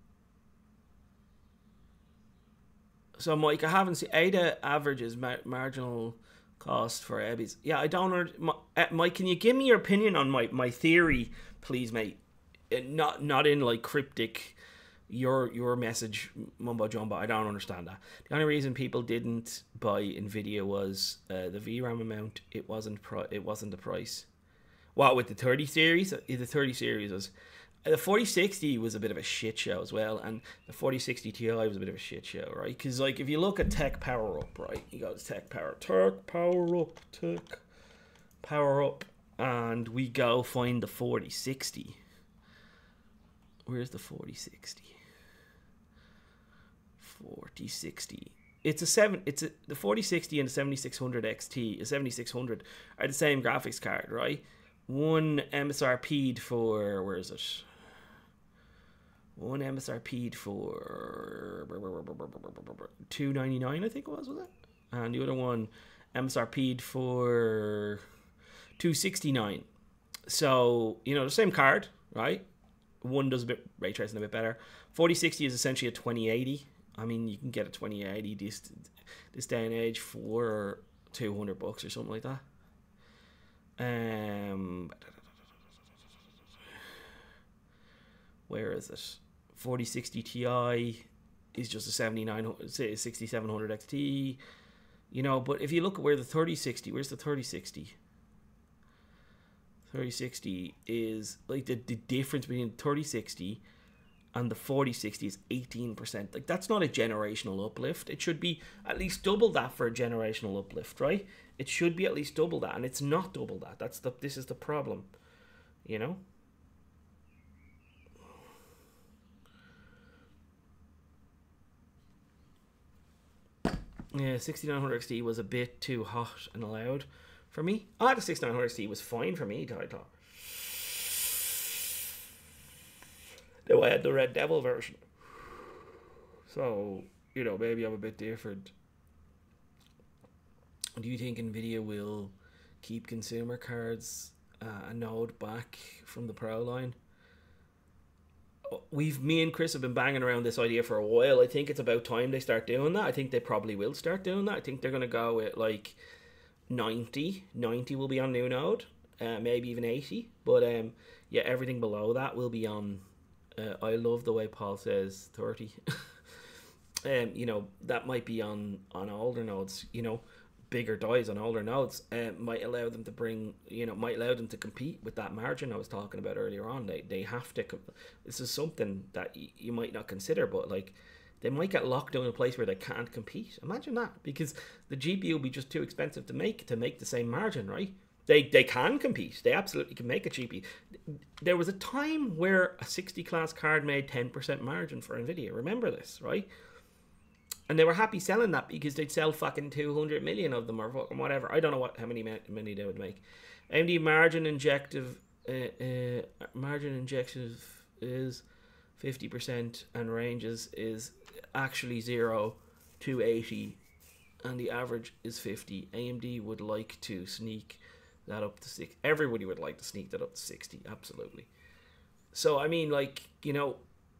so, Mike, I haven't seen A D A averages mar- marginal cost for E B Is. Yeah, I don't know. Mike, can you give me your opinion on my, my theory, please, mate? Not not in like cryptic, your your message mumbo jumbo. I don't understand that. The only reason people didn't buy Nvidia was uh, the V RAM amount. It wasn't pro- It wasn't the price. What with the thirty series? The thirty series was. The forty sixty was a bit of a shit show as well, and the forty sixty Ti was a bit of a shit show, right? Because like if you look at Tech Power Up, right, you got Tech Power, Tech Power Up, Tech Power Up, and we go find the forty sixty. Where's the forty sixty? forty sixty. It's a seven. It's a the forty sixty and the seventy-six hundred X T. A seventy-six hundred are the same graphics card, right? One M S R P'd for, where is it? One M S R P'd for two ninety-nine, I think it was, was it? And the other one M S R P'd for two sixty-nine. So, you know, the same card, right? One does a bit ray tracing a bit better. forty sixty is essentially a twenty eighty. I mean, you can get a twenty eighty this this day and age for two hundred bucks or something like that. Um, where is it? forty sixty Ti is just a seventy-nine, sixty-seven hundred X T, you know. But if you look at where the thirty sixty, where's the thirty sixty? thirty sixty is like the, the difference between thirty sixty and the forty sixty is eighteen percent. Like, that's not a generational uplift. It should be at least double that for a generational uplift, right? It should be at least double that, and it's not double that. That's the this is the problem, you know. Yeah, sixty-nine hundred X T was a bit too hot and loud for me. Ah, the sixty-nine hundred X T was fine for me, I thought. Though I had the Red Devil version. So, you know, maybe I'm a bit different. Do you think Nvidia will keep consumer cards uh, a node back from the Pro line? We've, me and Chris have been banging around this idea for a while. I think it's about time they start doing that. I think they probably will start doing that. I think they're going to go with like ninety. ninety will be on new node, uh, maybe even eighty. But um, yeah, everything below that will be on. Uh, I love the way Paul says thirty. um, you know, that might be on on older nodes. You know, bigger dies on older nodes, uh, might allow them to bring, you know, might allow them to compete with that margin I was talking about earlier on. They they have to. This is something that y- you might not consider, but like they might get locked down in a place where they can't compete. Imagine that, because the G P U will be just too expensive to make to make the same margin, right? They they can compete. They absolutely can make a G P U. There was a time where a sixty class card made ten percent margin for Nvidia. Remember this, right? And they were happy selling that because they'd sell fucking two hundred million of them or fucking whatever. I don't know what how many many they would make. A M D margin injective uh, uh, margin injective is fifty percent and ranges is actually zero to eighty, and the average is fifty. A M D would like to sneak that up to six. Everybody would like to sneak that up to sixty, absolutely. So I mean, like, you know,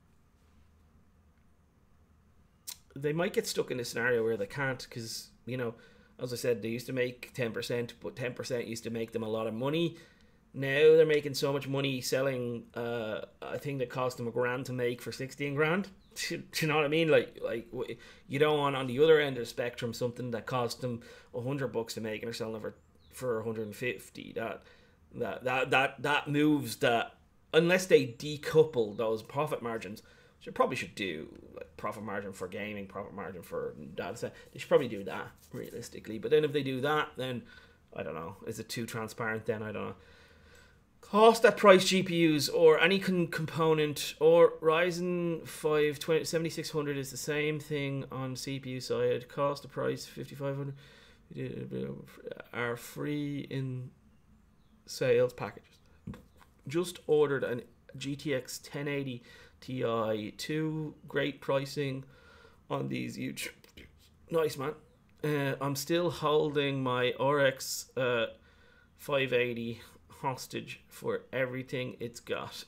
they might get stuck in a scenario where they can't, because, you know, as I said, they used to make ten percent, but ten percent used to make them a lot of money. Now they're making so much money selling uh, a thing that cost them a grand to make for sixteen grand. Do you know what I mean? Like, like you don't want on the other end of the spectrum something that cost them a hundred bucks to make and they're selling it for for one hundred fifty. That that that that that moves that, unless they decouple those profit margins, which they probably should do, like profit margin for gaming, profit margin for data set. They should probably do that realistically. But then if they do that, then I don't know. Is it too transparent? Then I don't know. Cost at price G P Us or any con- component or Ryzen five seventy-six hundred is the same thing on C P U side. Cost at price fifty-five hundred are free in sales packages. Just ordered an G T X ten eighty Ti, two great pricing on these YouTube. Nice, man. Uh, I'm still holding my R X uh, five eighty hostage for everything it's got.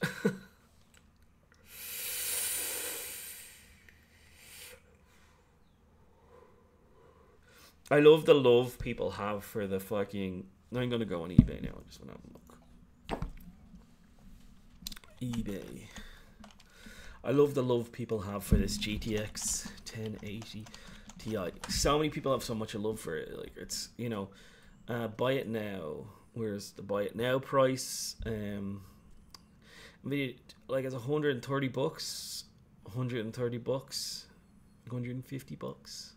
I love the love people have for the fucking... I'm going to go on eBay now. I just want to have a look. eBay. I love the love people have for this G T X ten eighty Ti. So many people have so much love for it. Like, it's, you know, uh, buy it now. Where's the buy it now price? Um, like it's one hundred thirty bucks, one hundred thirty bucks, one hundred fifty bucks.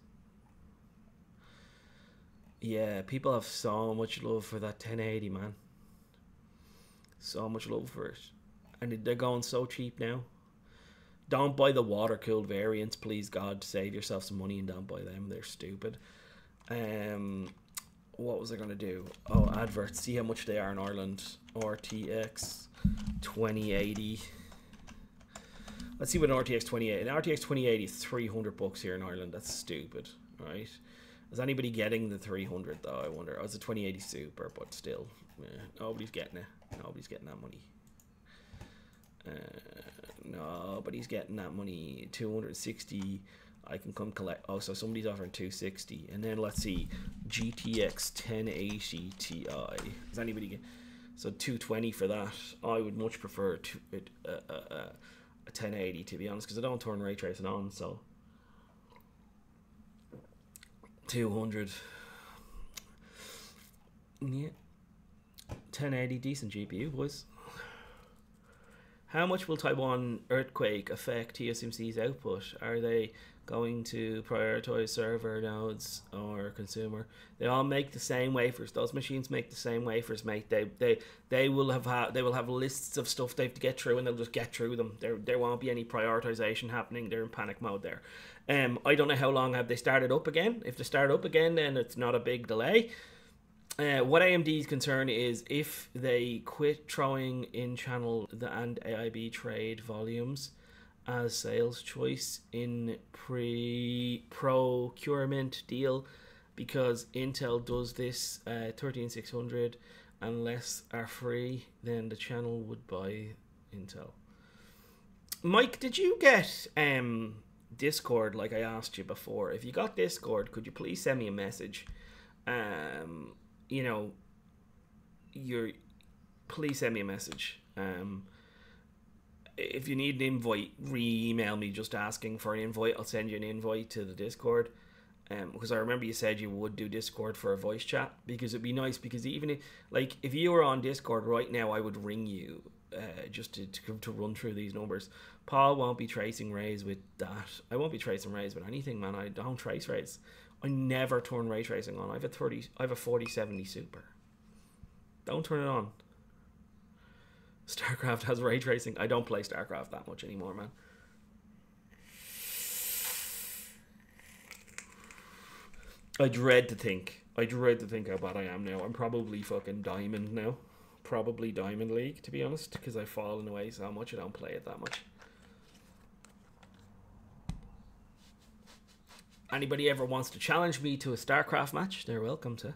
Yeah, people have so much love for that ten eighty, man. So much love for it, and they're going so cheap now. Don't buy the water cooled variants, please God. Save yourself some money and don't buy them. They're stupid. Um. What was I going to do? Oh, adverts. See how much they are in Ireland. R T X twenty eighty. Let's see what an R T X twenty eighty. An R T X twenty eighty is three hundred bucks here in Ireland. That's stupid, right? Is anybody getting the three hundred though? I wonder. Oh, it's a twenty eighty Super, but still, yeah, nobody's getting it. Nobody's getting that money. Uh, nobody's getting that money. two hundred sixty. I can come collect. Oh, so somebody's offering two sixty, and then let's see, G T X ten eighty Ti. Does anybody get? So two twenty for that. I would much prefer to, uh, uh, uh, a ten eighty, to be honest, because I don't turn ray tracing on. So two hundred. Yeah, ten eighty, decent G P U, boys. How much will Taiwan earthquake affect T S M C's output? Are they going to prioritize server nodes or consumer? They all make the same wafers. Those machines make the same wafers, mate. They they they will have ha- they will have lists of stuff they have to get through, and they'll just get through them. There there won't be any prioritization happening. They're in panic mode there. Um, I don't know how long have they started up again. If they start up again, then it's not a big delay. Uh, what A M D's concern is if they quit throwing in channel the and A I B trade volumes as sales choice in pre procurement deal, because Intel does this uh, thirteen six hundred and less are free, then the channel would buy Intel. Mike, did you get um Discord like I asked you before? If you got Discord, could you please send me a message? Um. You know, you're please send me a message. Um, if you need an invite, re-email me just asking for an invite. I'll send you an invite to the Discord. Um, because I remember you said you would do Discord for a voice chat, because it'd be nice, because even if, like, if you were on Discord right now, I would ring you uh, just to, to to run through these numbers. Paul won't be tracing rays with that. I won't be tracing rays with anything, man. I don't trace rays. I never turn ray tracing on. I have a thirty. I have a forty seventy Super. Don't turn it on. StarCraft has ray tracing. I don't play StarCraft that much anymore, man. I dread to think. I dread to think how bad I am now. I'm probably fucking Diamond now. Probably Diamond League, to be honest, because I've fallen away so much. I don't play it that much. Anybody ever wants to challenge me to a StarCraft match, they're welcome to.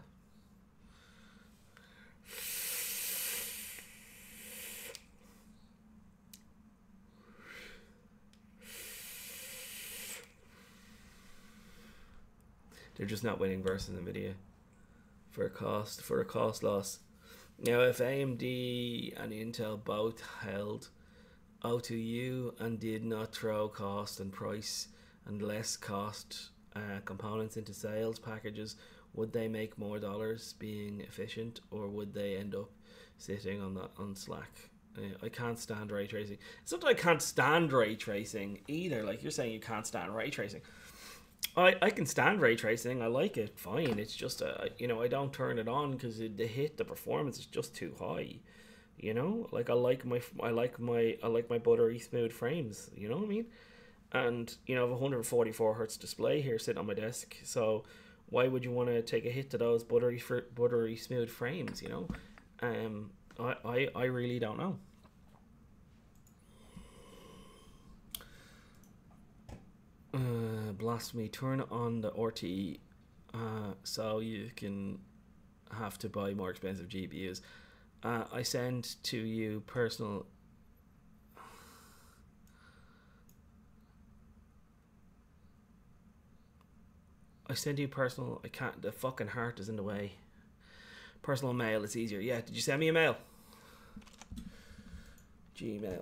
They're just not winning versus Nvidia for a cost for a cost loss. Now, if A M D and Intel both held O two U and did not throw cost and price and less cost uh, components into sales packages, would they make more dollars being efficient, or would they end up sitting on that on slack? Uh, I can't stand ray tracing. It's not that I can't stand ray tracing either. Like you're saying, you can't stand ray tracing. I, I can stand ray tracing. I like it fine. It's just a, you know, I don't turn it on because the hit, the performance is just too high. You know, like I like my I like my I like my buttery smooth frames. You know what I mean? And you know, I have a one hundred forty-four hertz display here sitting on my desk. So why would you want to take a hit to those buttery buttery smooth frames? You know, um, I I, I really don't know. Uh, blasphemy. Turn on the R T uh, so you can have to buy more expensive G P Us. Uh, I send to you personal. I send you personal. I can't. The fucking heart is in the way. Personal mail. It's easier. Yeah. Did you send me a mail? Gmail.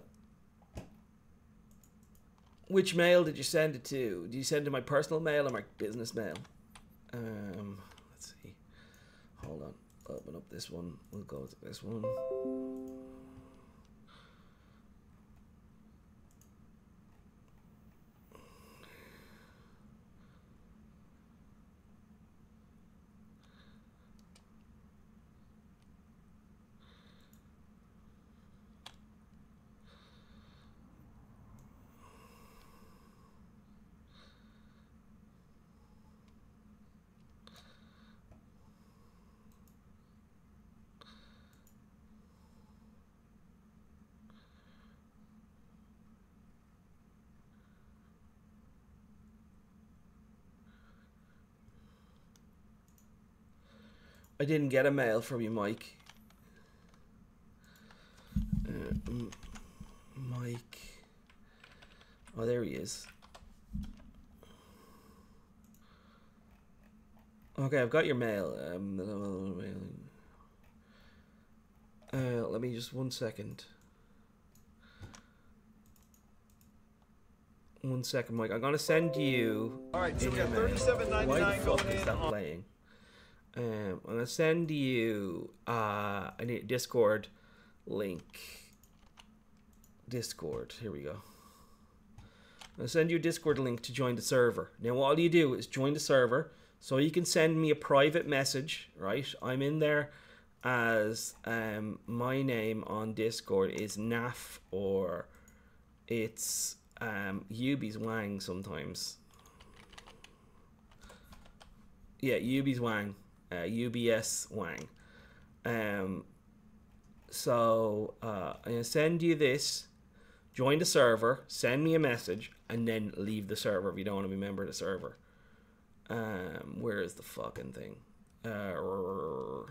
Which mail did you send it to? Did you send it to my personal mail or my business mail? Um, let's see. Hold on. Open up this one. We'll go to this one. I didn't get a mail from you, Mike. Uh, Mike. Oh, there he is. Okay, I've got your mail. Um, uh, let me just one second. One second, Mike. I'm gonna send you. All right, so we got thirty-seven ninety-nine. Why the fuck going is in that on... playing? Um, I'm gonna send you. Uh, I need a Discord link. Discord. Here we go. I'm gonna send you a Discord link to join the server. Now, all you do is join the server, so you can send me a private message. Right? I'm in there as um my name on Discord is naaf, or it's um Yubi's Wang sometimes. Yeah, Yubi's Wang. Uh, U B S Wang. Um, so uh, I'm going to send you this, join the server, send me a message, and then leave the server if you don't want to be a member of the server. Um, where is the fucking thing? Uh,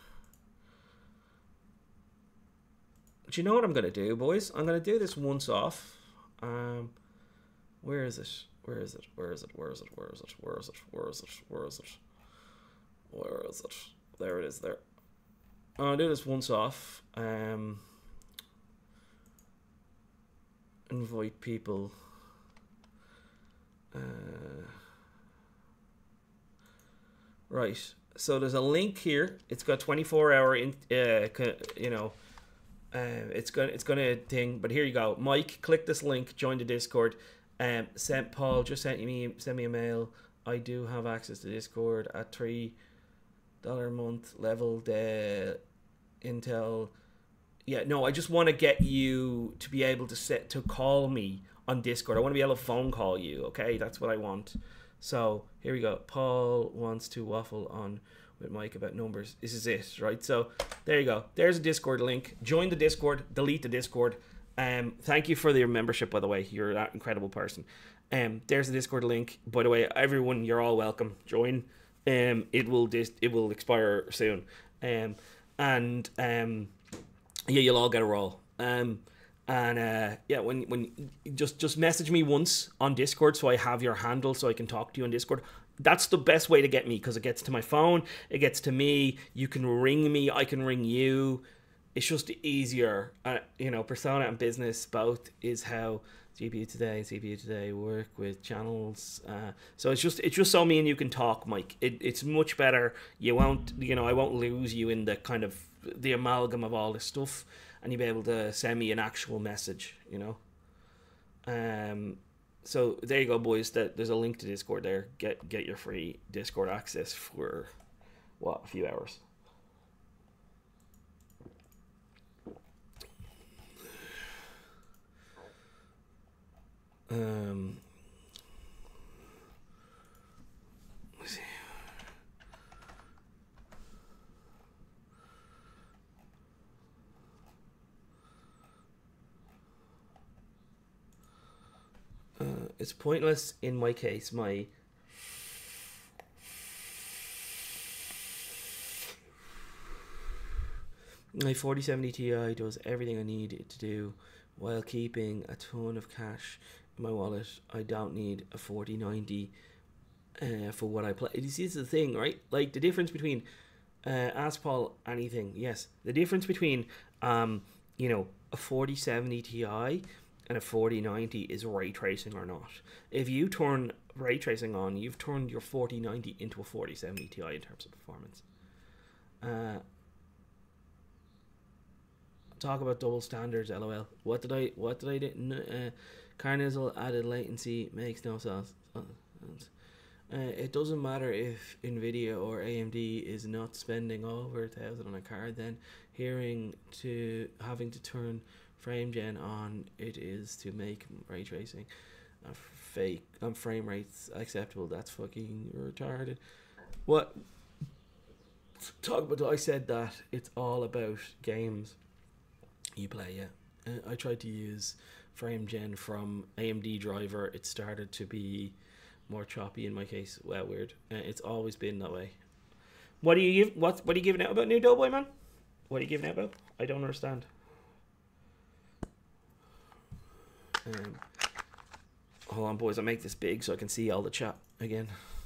do you know what I'm going to do, boys? I'm going to do this once off. Um, where is it? Where is it? Where is it? Where is it? Where is it? Where is it? Where is it? Where is it? Where is it? There it is. There. I'll do this once off. Um, invite people. Uh, Right. So there's a link here. It's got twenty-four hour in, uh, you know, uh, it's gonna it's gonna thing. But here you go, Mike. Click this link. Join the Discord. Um, sent Paul just sent me send me a mail. I do have access to Discord at three dollar a month level. The Intel. Yeah, no, I just want to get you to be able to set to call me on Discord. I want to be able to phone call you. Okay, that's what I want. So here we go. Paul wants to waffle on with Mike about numbers. This is it, right? So there you go. There's a Discord link. Join the Discord. Delete the Discord. Um, thank you for your membership, by the way. You're that incredible person. Um, there's the Discord link. By the way, everyone, you're all welcome. Join. Um, it will dis- it will expire soon. Um, and um, yeah, you'll all get a roll. Um. And uh, yeah, when when just just message me once on Discord so I have your handle so I can talk to you on Discord. That's the best way to get me because it gets to my phone, it gets to me. You can ring me, I can ring you. It's just easier. Uh, you know, persona and business both is how G P U today, C P U today work with channels. Uh, so it's just it's just so me and you can talk, Mike. It, it's much better. You won't, you know, I won't lose you in the kind of the amalgam of all this stuff. And you'll be able to send me an actual message, you know. Um, so there you go, boys. That there's a link to Discord there. Get get your free Discord access for what, a few hours. Um. Let's see. Uh, it's pointless in my case. My my forty seventy Ti does everything I need it to do while keeping a ton of cash in my wallet. I don't need a forty ninety uh, for what I play. This is the thing, right? Like the difference between uh, ask Paul anything. Yes, the difference between um, you know, a forty seventy Ti and a forty ninety is ray tracing or not. If you turn ray tracing on, you've turned your forty ninety into a forty seventy Ti in terms of performance. Uh, talk about double standards, lol. What did I, what did I do? Uh, Carnizel added latency makes no sense. Uh, it doesn't matter if Nvidia or A M D is not spending over a thousand on a card, then hearing to having to turn frame gen on it is to make ray tracing uh, fake um, frame rates acceptable. That's fucking retarded. What talk about? I said that it's all about games you play. Yeah, uh, I tried to use frame gen from A M D driver. It started to be more choppy in my case. Well, weird. Uh, it's always been that way. What do you give? What what are you giving out about New Doughboy, man? What are you giving out about? I don't understand. Um, hold on, boys. I'll make this big so I can see all the chat again.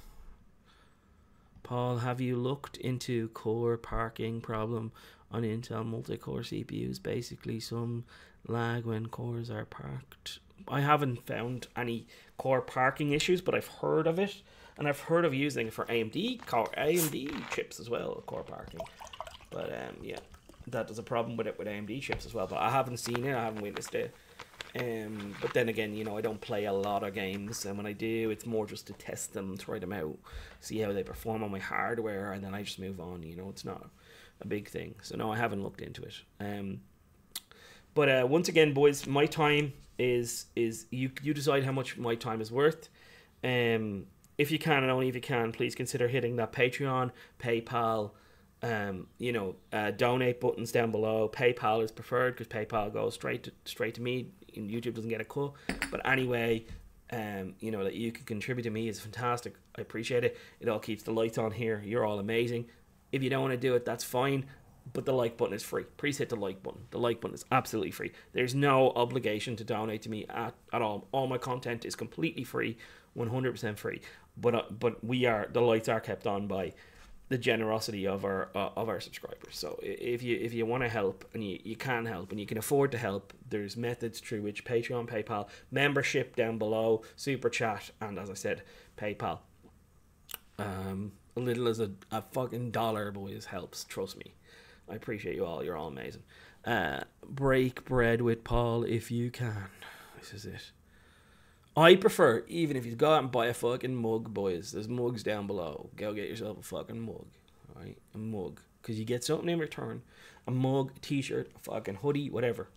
Paul, have you looked into core parking problem on Intel multi-core C P Us? Basically, some lag when cores are parked. I haven't found any core parking issues, but I've heard of it, and I've heard of using it for A M D core A M D chips as well, core parking. But um, yeah, that there's a problem with it with A M D chips as well. But I haven't seen it. I haven't witnessed it. Um, but then again, you know, I don't play a lot of games, and when I do, it's more just to test them, try them out, see how they perform on my hardware, and then I just move on. You know, it's not a big thing. So no, I haven't looked into it. Um, but uh, once again, boys, my time is is you you decide how much my time is worth. Um, if you can, and only if you can, please consider hitting that Patreon, PayPal, um, you know, uh, donate buttons down below. PayPal is preferred because PayPal goes straight to straight to me. And YouTube doesn't get a cut. But anyway, um, you know, that you can contribute to me is fantastic. I appreciate it. It all keeps the lights on here. You're all amazing. If you don't want to do it, that's fine. But the like button is free. Please hit the like button. The like button is absolutely free. There's no obligation to donate to me at, at all. All my content is completely free, one hundred percent free. But uh, but we are the lights are kept on by the generosity of our uh, of our subscribers. So if you if you want to help and you, you can help and you can afford to help, there's methods through which Patreon, PayPal, membership down below, super chat, and as I said, PayPal. Um, A little as a, a fucking dollar, boys, helps. Trust me. I appreciate you all. You're all amazing. Uh, break bread with Paul if you can. This is it. I prefer, even if you go out and buy a fucking mug, boys, there's mugs down below. Go get yourself a fucking mug. Alright? A mug. Because you get something in return. A mug, a t-shirt, a fucking hoodie, whatever.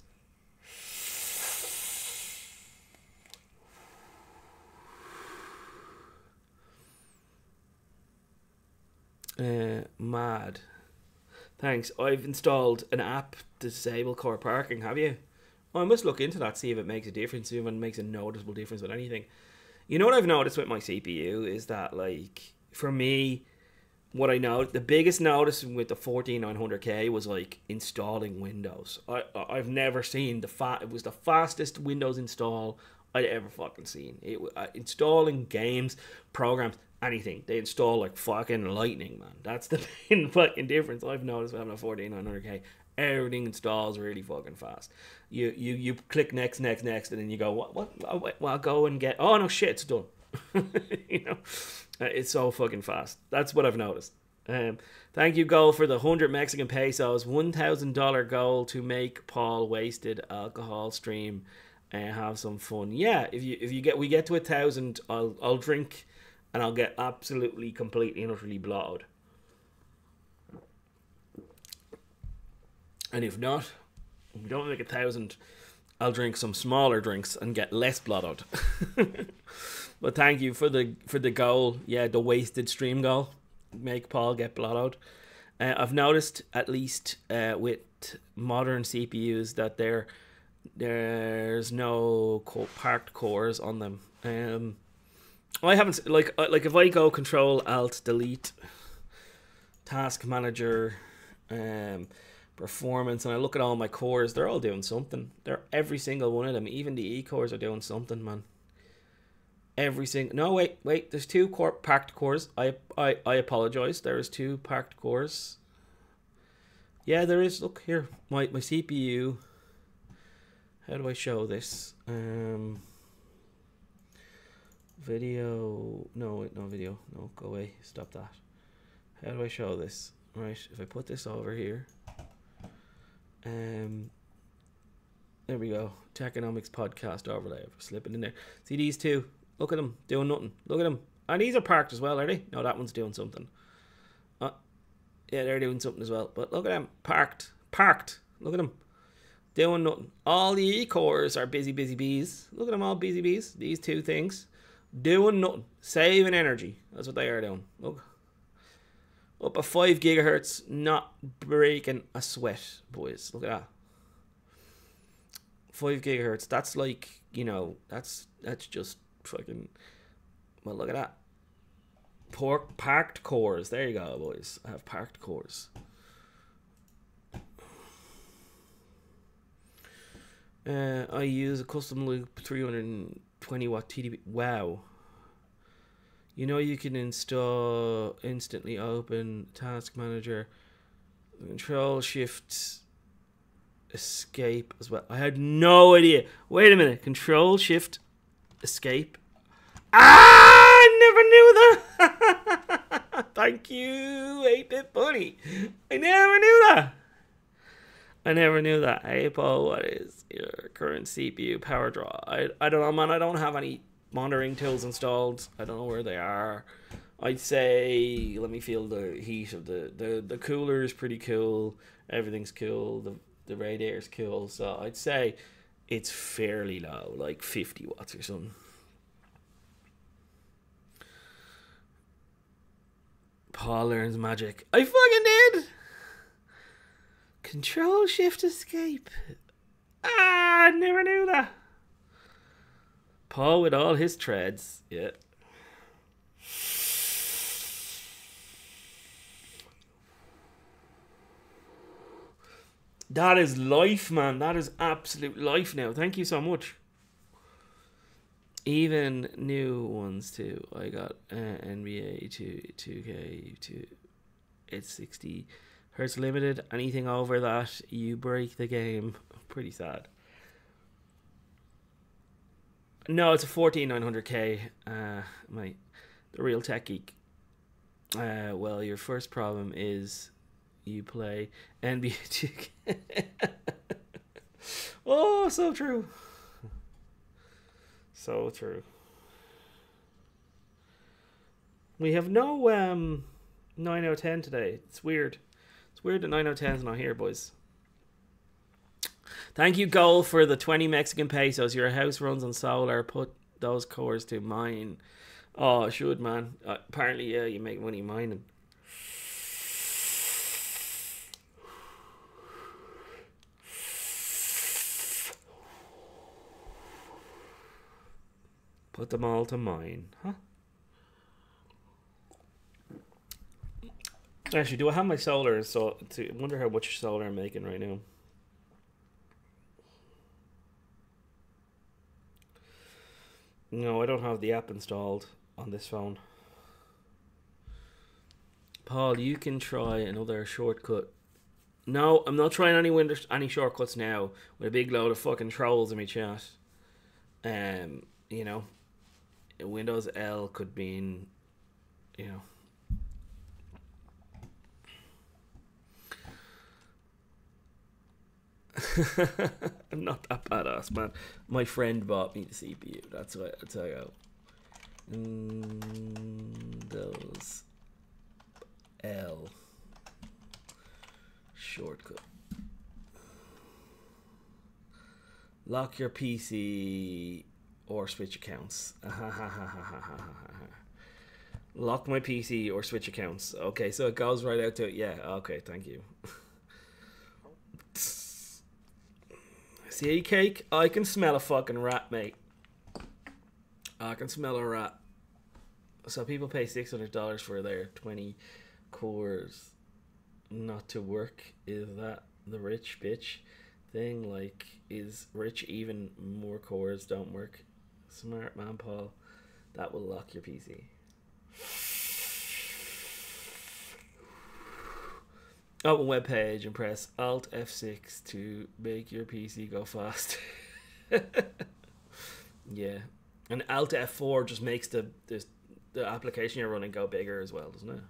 Uh, mad. Thanks. I've installed an app to disable car parking. Have you? Oh, I must look into that, see if it makes a difference, see if it makes a noticeable difference with anything. You know what I've noticed with my C P U is that, like, for me, what I know, the biggest notice with the fourteen nine hundred K was, like, installing Windows. I, I've never seen the fat, it was the fastest Windows install I'd ever fucking seen. It uh, installing games, programs, anything. They install like fucking lightning, man. That's the main fucking difference I've noticed with having a fourteen nine hundred K. Everything installs really fucking fast. You you you click next, next, next, and then you go, what, what, oh, well, I'll go and get, oh no, shit, it's done. You know, uh, it's so fucking fast. That's what I've noticed. Um, thank you, Goal, for the one hundred Mexican pesos, one thousand dollar goal to make Paul wasted alcohol stream and have some fun. Yeah, if you if you get we get to a thousand, I'll I'll drink, and I'll get absolutely, completely, and utterly blotted. And if not, if we don't make a thousand, I'll drink some smaller drinks and get less blotted. But thank you for the for the goal. Yeah, the wasted stream goal. Make Paul get blotted. Uh, I've noticed, at least uh, with modern C P Us, that there there's no co parked cores on them. Um, I haven't, like like if I go Control Alt Delete, Task Manager, um, Performance, and I look at all my cores, they're all doing something. They're every single one of them, even the E cores are doing something, man. Every single, no wait wait, there's two core parked cores. I I I apologize. There is two parked cores. Yeah, there is. Look here, my my C P U. How do I show this? Um, video. No, wait, no video. No, go away. Stop that. How do I show this? Right, if I put this over here. Um, there we go. Techonomics podcast overlay. Slipping in there. See these two? Look at them doing nothing. Look at them. And these are parked as well, are they? No, that one's doing something. Uh, yeah, they're doing something as well. But look at them. Parked. Parked. Look at them. Doing nothing. All the E-cores are busy, busy bees. Look at them, all busy bees. These two things. Doing nothing. Saving energy. That's what they are doing. Look. Up at five gigahertz. Not breaking a sweat, boys. Look at that. five gigahertz. That's like, you know, that's that's just fucking, well, look at that. Pork parked cores. There you go, boys. I have parked cores. Uh, I use a custom loop three hundred twenty watt T D P. Wow. You know you can install instantly open Task Manager, Control Shift Escape as well. I had no idea. Wait a minute. Control Shift Escape. Ah, I never knew that. Thank you, eight bit Bunny. I never knew that. I never knew that. Hey, Paul, what is your current C P U power draw? I, I don't know, man. I don't have any monitoring tools installed. I don't know where they are. I'd say, let me feel the heat of the, the, the cooler is pretty cool. Everything's cool. The, the radiator's cool. So I'd say it's fairly low, like fifty watts or something. Paul learns magic. I fucking did! Control Shift Escape. Ah, I never knew that. Paul with all his treads. Yeah. That is life, man. That is absolute life now. Thank you so much. Even new ones too. I got uh, N B A to two K to it's sixty hertz limited. Anything over that, you break the game. Pretty sad. No, it's a fourteen nine hundred K. Uh, my the real tech geek. Uh, well, your first problem is you play N B A. Oh, so true. So true. We have no um nine out of ten today. It's weird. It's weird that nine out of ten is not here, boys. Thank you, Goal, for the twenty Mexican pesos. Your house runs on solar. Put those cores to mine. Oh, I should, man. Uh, apparently, yeah, you make money mining. Put them all to mine. Huh? Actually, do I have my solar? So, to, I wonder how much solar I'm making right now. No, I don't have the app installed on this phone. Paul, you can try another shortcut. No, I'm not trying any window, any shortcuts now with a big load of fucking trolls in my chat. Um, you know, Windows L could mean, you know. I'm not that badass, man. My friend bought me the C P U. That's what. That's how I go. Windows L shortcut. Lock your P C or switch accounts. Lock my P C or switch accounts. Okay, so it goes right out to it. Yeah. Okay. Thank you. See, cake? I can smell a fucking rat, mate. I can smell a rat. So people pay six hundred dollars for their twenty cores not to work. Is that the rich bitch thing? Like, is rich even more cores don't work? Smart man, Paul. That will lock your P C. Open web page and press Alt F six to make your P C go fast. Yeah, and Alt F four just makes the, the the application you're running go bigger as well, doesn't it?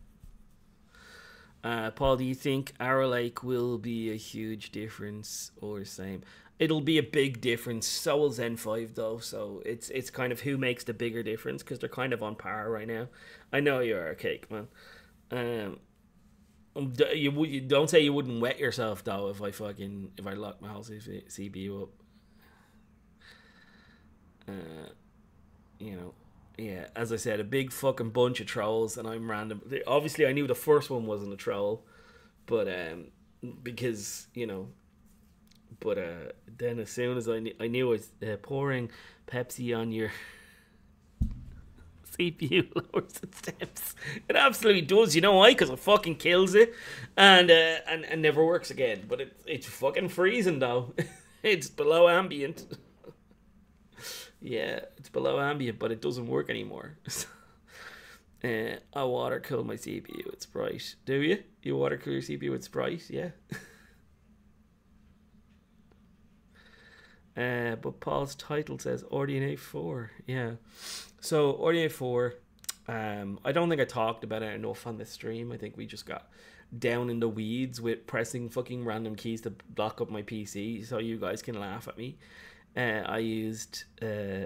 Uh, Paul, do you think Arrow Lake will be a huge difference or the same? It'll be a big difference. So will Zen five though. So it's it's kind of who makes the bigger difference because they're kind of on par right now. I know you are a cake, man. Um. You you don't say you wouldn't wet yourself though if I fucking if I lock my whole C P U up. Uh, you know, yeah. As I said, a big fucking bunch of trolls, and I'm random. Obviously, I knew the first one wasn't a troll, but um, because you know, but uh, then as soon as I knew, I knew I was uh, pouring Pepsi on your C P U lowers its temps. It absolutely does. You know why? Because it fucking kills it, and uh, and and never works again. But it it's fucking freezing though. It's below ambient. Yeah, it's below ambient, but it doesn't work anymore. uh, I water cool my C P U with Sprite. Do you? You water cool your C P U with Sprite? Yeah. Uh, but Paul's title says R D N A four. Yeah. So R D N A four, um, I don't think I talked about it enough on this stream. I think we just got down in the weeds with pressing fucking random keys to block up my P C so you guys can laugh at me. Uh, I used uh,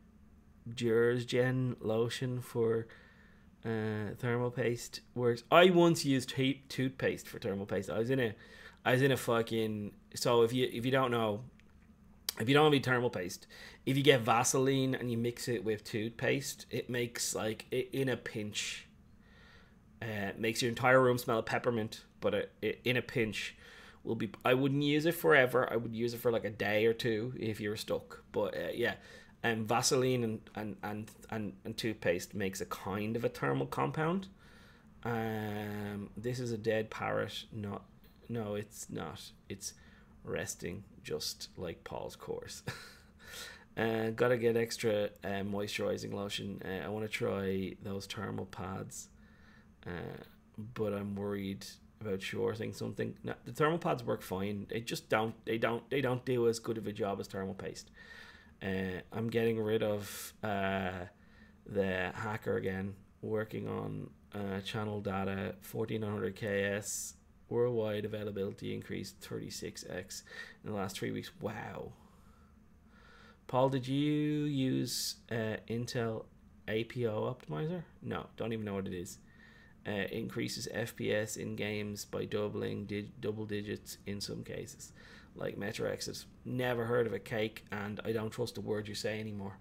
Gen lotion for uh, thermal paste. Works. I once used heat toothpaste for thermal paste. I was in a, I was in a fucking. So if you if you don't know. If you don't have any thermal paste, if you get Vaseline and you mix it with toothpaste, it makes like in a pinch. Uh, makes your entire room smell of peppermint, but it, in a pinch will be. I wouldn't use it forever. I would use it for like a day or two if you're stuck. But uh, yeah, and um, Vaseline and, and, and, and, and toothpaste makes a kind of a thermal compound. Um, this is a dead parrot. Not, no, it's not. It's resting, just like Paul's course. uh, gotta get extra uh, moisturizing lotion. Uh, I want to try those thermal pads, uh, but I'm worried about shorting something. No, the thermal pads work fine. They just don't. They don't. They don't do as good of a job as thermal paste. Uh, I'm getting rid of uh, the hacker again working on uh, channel data, forty-nine hundred K S, worldwide availability increased thirty-six x in the last three weeks. Wow. Paul, did you use uh, Intel A P O optimizer? No, don't even know what it is. Uh, increases F P S in games by doubling dig- double digits in some cases, like Metro Exodus. Never heard of a cake, and I don't trust a word you say anymore.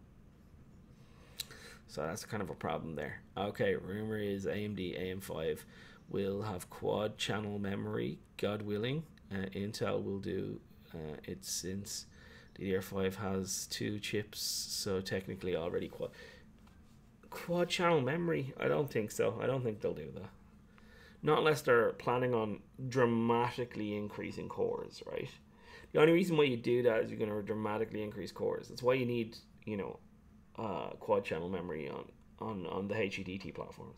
So that's kind of a problem there. Okay, rumor is A M D A M five will have quad channel memory, God willing. Uh, Intel will do uh, it since D D R five has two chips, so technically already quad quad channel memory. I don't think so. I don't think they'll do that. Not unless they're planning on dramatically increasing cores, right? The only reason why you do that is you're going to dramatically increase cores. That's why you need, you know, uh, quad channel memory on, on, on the H E D T platforms.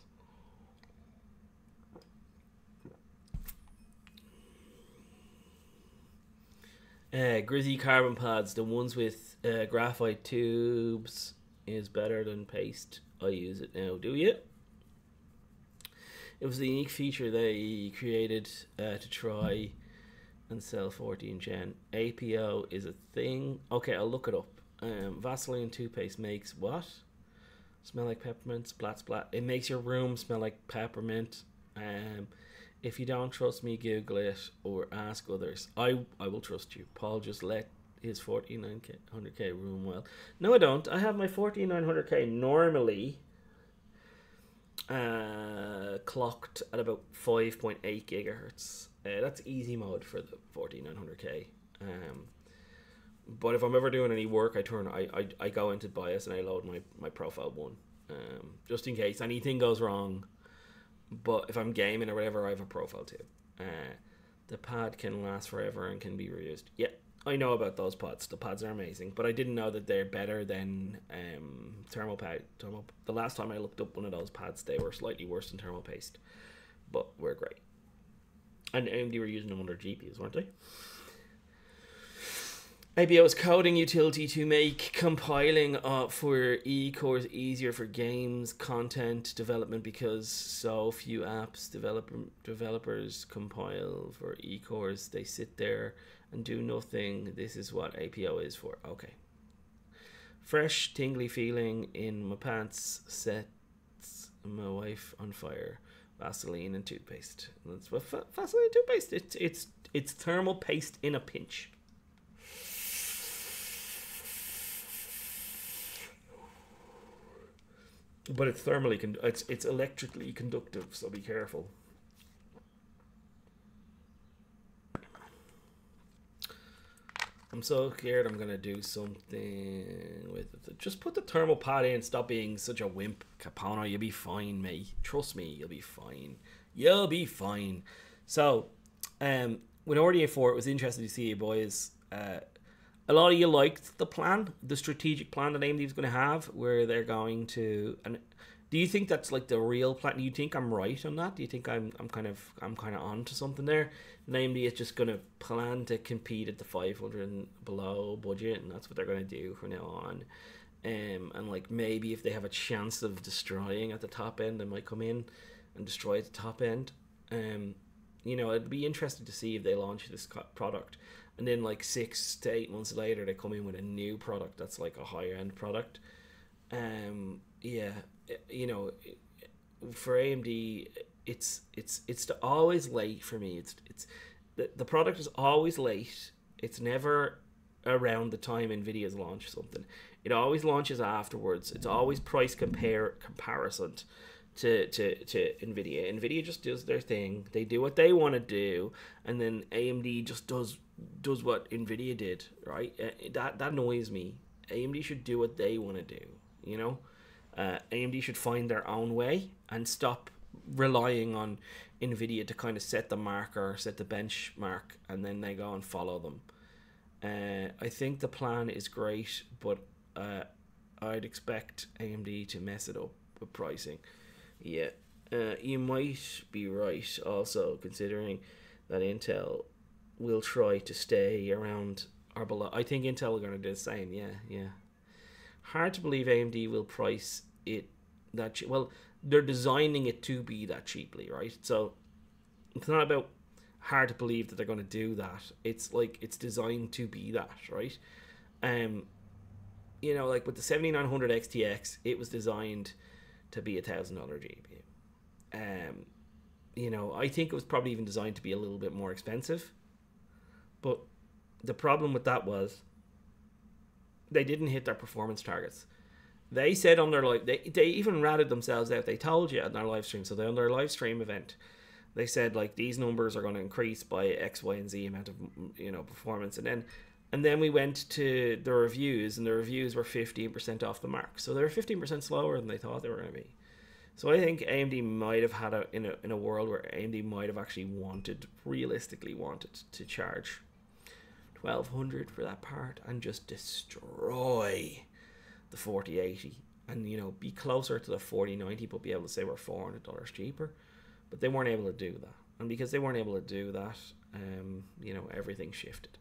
Uh, Grizzy carbon pads, the ones with uh, graphite tubes, is better than paste. I use it now. Do you? It was the unique feature they created uh, to try and sell fourteen gen. A P O is a thing. Okay, I'll look it up. Um, Vaseline toothpaste makes what? Smell like peppermint, splat splat. It makes your room smell like peppermint. Um, if you don't trust me, Google it or ask others. I I will trust you. Paul just let his forty-nine hundred K room well. No, I don't. I have my forty-nine hundred K normally uh, clocked at about five point eight gigahertz. Uh, that's easy mode for the forty-nine hundred K. Um, but if I'm ever doing any work, I turn I, I, I go into BIOS and I load my, my profile one, um, just in case anything goes wrong. But if I'm gaming or whatever, I have a profile too. Uh, the pad can last forever and can be reused. Yeah, I know about those pads. The pads are amazing, but I didn't know that they're better than um, thermal pad. Thermal. The last time I looked up one of those pads, they were slightly worse than thermal paste, but we're great. And A M D were using them under G P Us, weren't they? A P O is coding utility to make compiling uh, for e-cores easier for games content development because so few apps developer, developers compile for e-cores. They sit there and do nothing. This is what A P O is for. Okay. Fresh, tingly feeling in my pants sets my wife on fire. Vaseline and toothpaste. That's what Vaseline and toothpaste. It's it's it's thermal paste in a pinch. But it's thermally con- it's it's electrically conductive, so be careful. I'm so scared I'm gonna do something with it. Just put the thermal pad in. Stop being such a wimp, Capono. You'll be fine, mate. Trust me, you'll be fine. You'll be fine. So, um, with R D N A four, it was interesting to see you boys. Uh, a lot of you liked the plan, the strategic plan that A M D was going to have, where they're going to. And do you think that's like the real plan? Do you think I'm right on that? Do you think I'm I'm kind of I'm kind of on to something there? And A M D is just going to plan to compete at the five hundred and below budget, and that's what they're going to do from now on. Um, and like maybe if they have a chance of destroying at the top end, they might come in and destroy at the top end. Um, you know, it'd be interesting to see if they launch this product, and then like six to eight months later, they come in with a new product that's like a higher end product. Um, yeah, you know, for A M D, it's it's it's always late for me. It's it's the, the product is always late. It's never around the time Nvidia's launched something. It always launches afterwards. It's always price compare comparison to, to, to Nvidia. Nvidia just does their thing. They do what they want to do, and then A M D just does does what Nvidia did, right? That that annoys me. A M D should do what they want to do, you know? Uh, A M D should find their own way and stop relying on Nvidia to kind of set the marker, set the benchmark, and then they go and follow them. Uh, I think the plan is great, but uh, I'd expect A M D to mess it up with pricing. Yeah, uh, you might be right also, considering that Intel will try to stay around or below. I think Intel are going to do the same. Yeah, yeah. Hard to believe A M D will price it that. Well, they're designing it to be that cheaply, right? So it's not about hard to believe that they're going to do that. It's like it's designed to be that, right? Um, you know, like with the seventy-nine hundred X T X, it was designed to be a thousand dollar G P U. Um, you know, I think it was probably even designed to be a little bit more expensive. But the problem with that was they didn't hit their performance targets. They said on their live, they, they even ratted themselves out. They told you on their live stream. So they on their live stream event, they said like these numbers are going to increase by X, Y, and Z amount of, you know, performance. And then and then we went to the reviews, and the reviews were fifteen percent off the mark. So they were fifteen percent slower than they thought they were going to be. So I think A M D might have had a in a in a world where A M D might have actually wanted, realistically wanted to charge twelve hundred for that part and just destroy the forty eighty, and you know, be closer to the forty ninety, but be able to say we're four hundred dollars cheaper. But they weren't able to do that, and because they weren't able to do that, um, you know, everything shifted.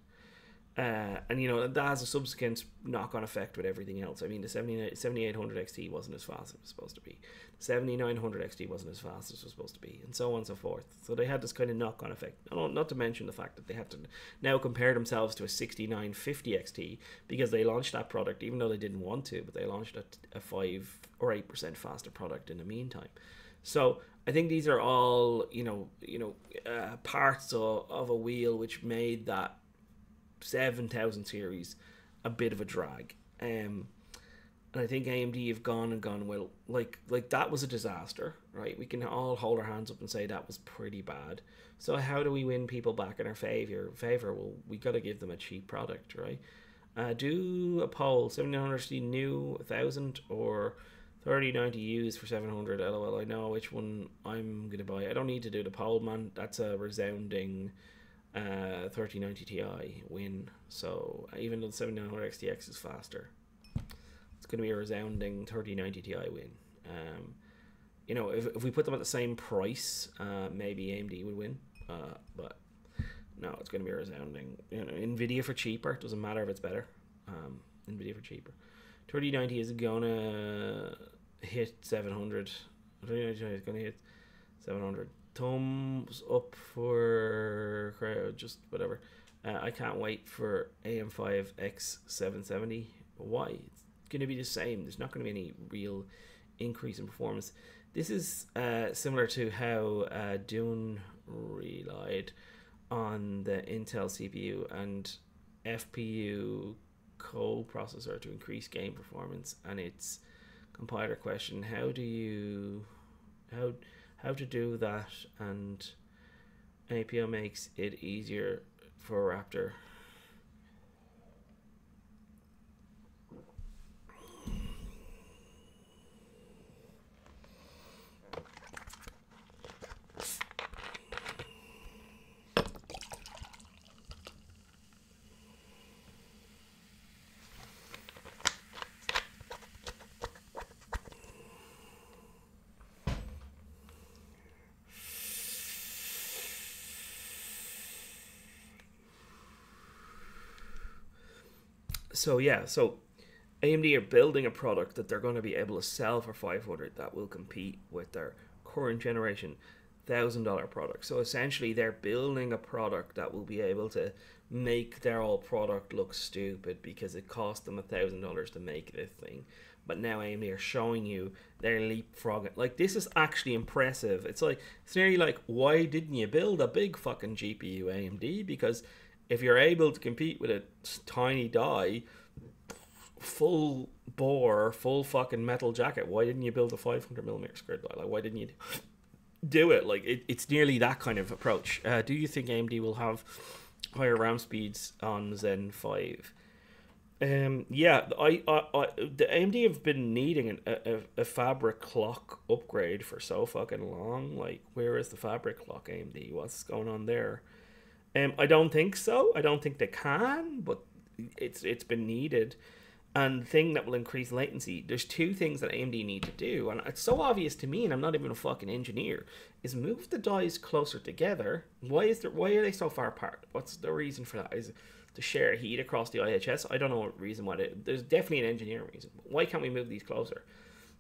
Uh, and you know, that has a subsequent knock-on effect with everything else. I mean, the seventy-eight hundred X T wasn't as fast as it was supposed to be. The seventy-nine hundred X T wasn't as fast as it was supposed to be, and so on and so forth. So they had this kind of knock-on effect. Not to mention the fact that they had to now compare themselves to a sixty-nine fifty X T because they launched that product, even though they didn't want to, but they launched a, a five or eight percent faster product in the meantime. So I think these are all, you know, you know, uh, parts of, of a wheel which made that seven thousand series a bit of a drag. Um, and I think A M D have gone and gone, well, like like that was a disaster, right? We can all hold our hands up and say that was pretty bad. So how do we win people back in our favor? Favor? Well, we got to give them a cheap product, right? Uh, do a poll: seventy-nine hundred new, one thousand, or thirty ninety used for seven hundred. LOL. I know which one I'm gonna buy. I don't need to do the poll, man. That's a resounding uh, thirty ninety Ti win. So even though the seventy-nine hundred X T X is faster, it's going to be a resounding thirty ninety Ti win. Um, you know, if, if we put them at the same price, uh, maybe A M D would win. Uh, but no, it's going to be a resounding. You know, Nvidia for cheaper. Doesn't matter if it's better. Um, Nvidia for cheaper. thirty ninety is gonna hit seven hundred. thirty ninety is gonna hit seven hundred. Thumbs up for crowd, just whatever. Uh, I can't wait for A M five X seven seventy. Why? It's going to be the same. There's not going to be any real increase in performance. This is uh, similar to how uh, Dune relied on the Intel C P U and F P U co-processor to increase game performance, and its compiler question: how do you how how to do that? And A P O makes it easier for Raptor. So yeah, so A M D are building a product that they're going to be able to sell for five hundred that will compete with their current generation one thousand dollar product. So essentially they're building a product that will be able to make their old product look stupid because it cost them one thousand dollars to make this thing. But now A M D are showing you they're leapfrogging. Like, this is actually impressive. It's like, it's nearly like, why didn't you build a big fucking G P U, A M D? Because if you're able to compete with a tiny die, full bore, full fucking metal jacket, why didn't you build a five hundred millimeter square die? Like, why didn't you do it? Like, it, it's nearly that kind of approach. Uh, do you think A M D will have higher RAM speeds on Zen five? Um, yeah, I, I, I, the A M D have been needing a, a, a fabric clock upgrade for so fucking long. Like, where is the fabric clock, A M D? What's going on there? Um, I don't think so. I don't think they can, but it's it's been needed. And the thing that will increase latency, there's two things that A M D need to do, and it's so obvious to me, and I'm not even a fucking engineer, is move the dies closer together. Why is there? Why are they so far apart? What's the reason for that? Is it to share heat across the I H S? I don't know what reason why. It, there's definitely an engineering reason. Why can't we move these closer?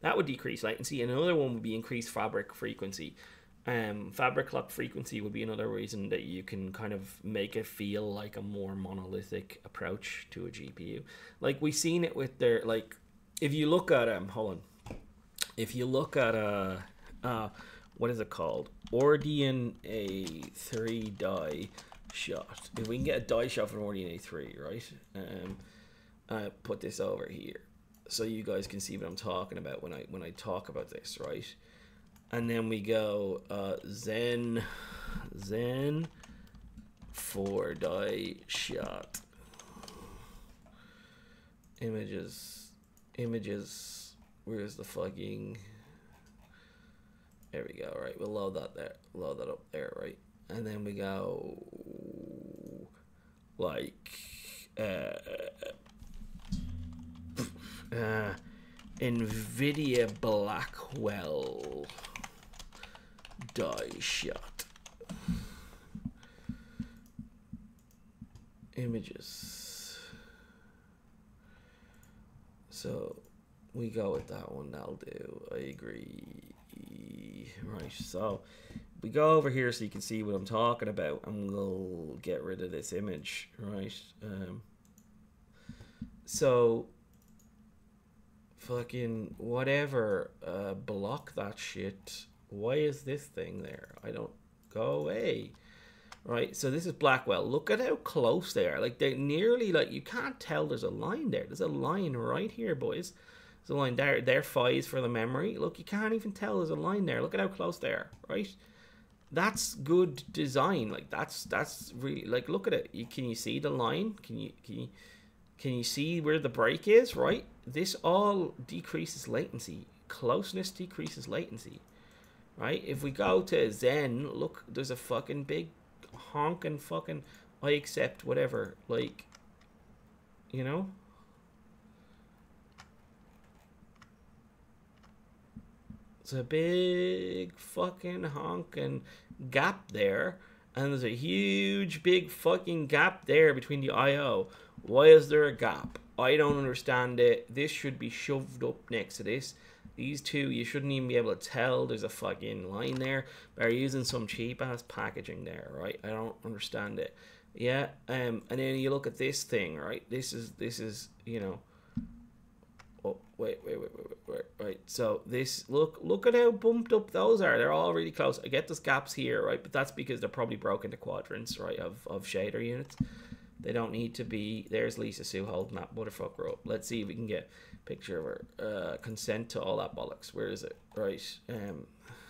That would decrease latency. And another one would be increased fabric frequency. Um, fabric clock frequency would be another reason that you can kind of make it feel like a more monolithic approach to a G P U. Like we've seen it with their, like, if you look at um, hold on, if you look at uh, uh, what is it called? R D N A three die shot. If we can get a die shot from R D N A three, right? Um, I put this over here so you guys can see what I'm talking about when I when I talk about this, right? And then we go uh, Zen, Zen, four die shot, images, images. Where's the fucking? There we go. Right, we'll load that there, load that up there, right? And then we go like uh, uh, NVIDIA Blackwell die shot images. So we go with that one. That'll do. I agree. Right, so we go over here so you can see what I'm talking about, and we'll get rid of this image, right? Um, so fucking whatever, uh, block that shit. Why is this thing there? I don't, go away. Right, so this is Blackwell. Look at how close they are. Like, they're nearly, like, you can't tell there's a line there. There's a line right here, boys. There's a line there. They're fives for the memory. Look, you can't even tell there's a line there. Look at how close they are, right? That's good design. Like, that's, that's really, like, look at it. You, can you see the line? Can you, can you, can you see where the break is, right? This all decreases latency. Closeness decreases latency, right? If we go to Zen, look, there's a fucking big honking fucking, I accept whatever, like, you know? It's a big fucking honking gap there, and there's a huge big fucking gap there between the I O. Why is there a gap? I don't understand it. This should be shoved up next to this. These two, you shouldn't even be able to tell there's a fucking line there. They're using some cheap ass packaging there, right? I don't understand it. Yeah, um, and then you look at this thing, right? This is, this is, you know, oh, wait, wait, wait, wait, wait, wait, right. So this, look, look at how bumped up those are. They're all really close. I get there's gaps here, right? But that's because they're probably broken to quadrants, right, of, of shader units. They don't need to be. There's Lisa Sue holding that motherfucker up. Let's see if we can get a picture of her. Uh, consent to all that bollocks. Where is it? Right. Um.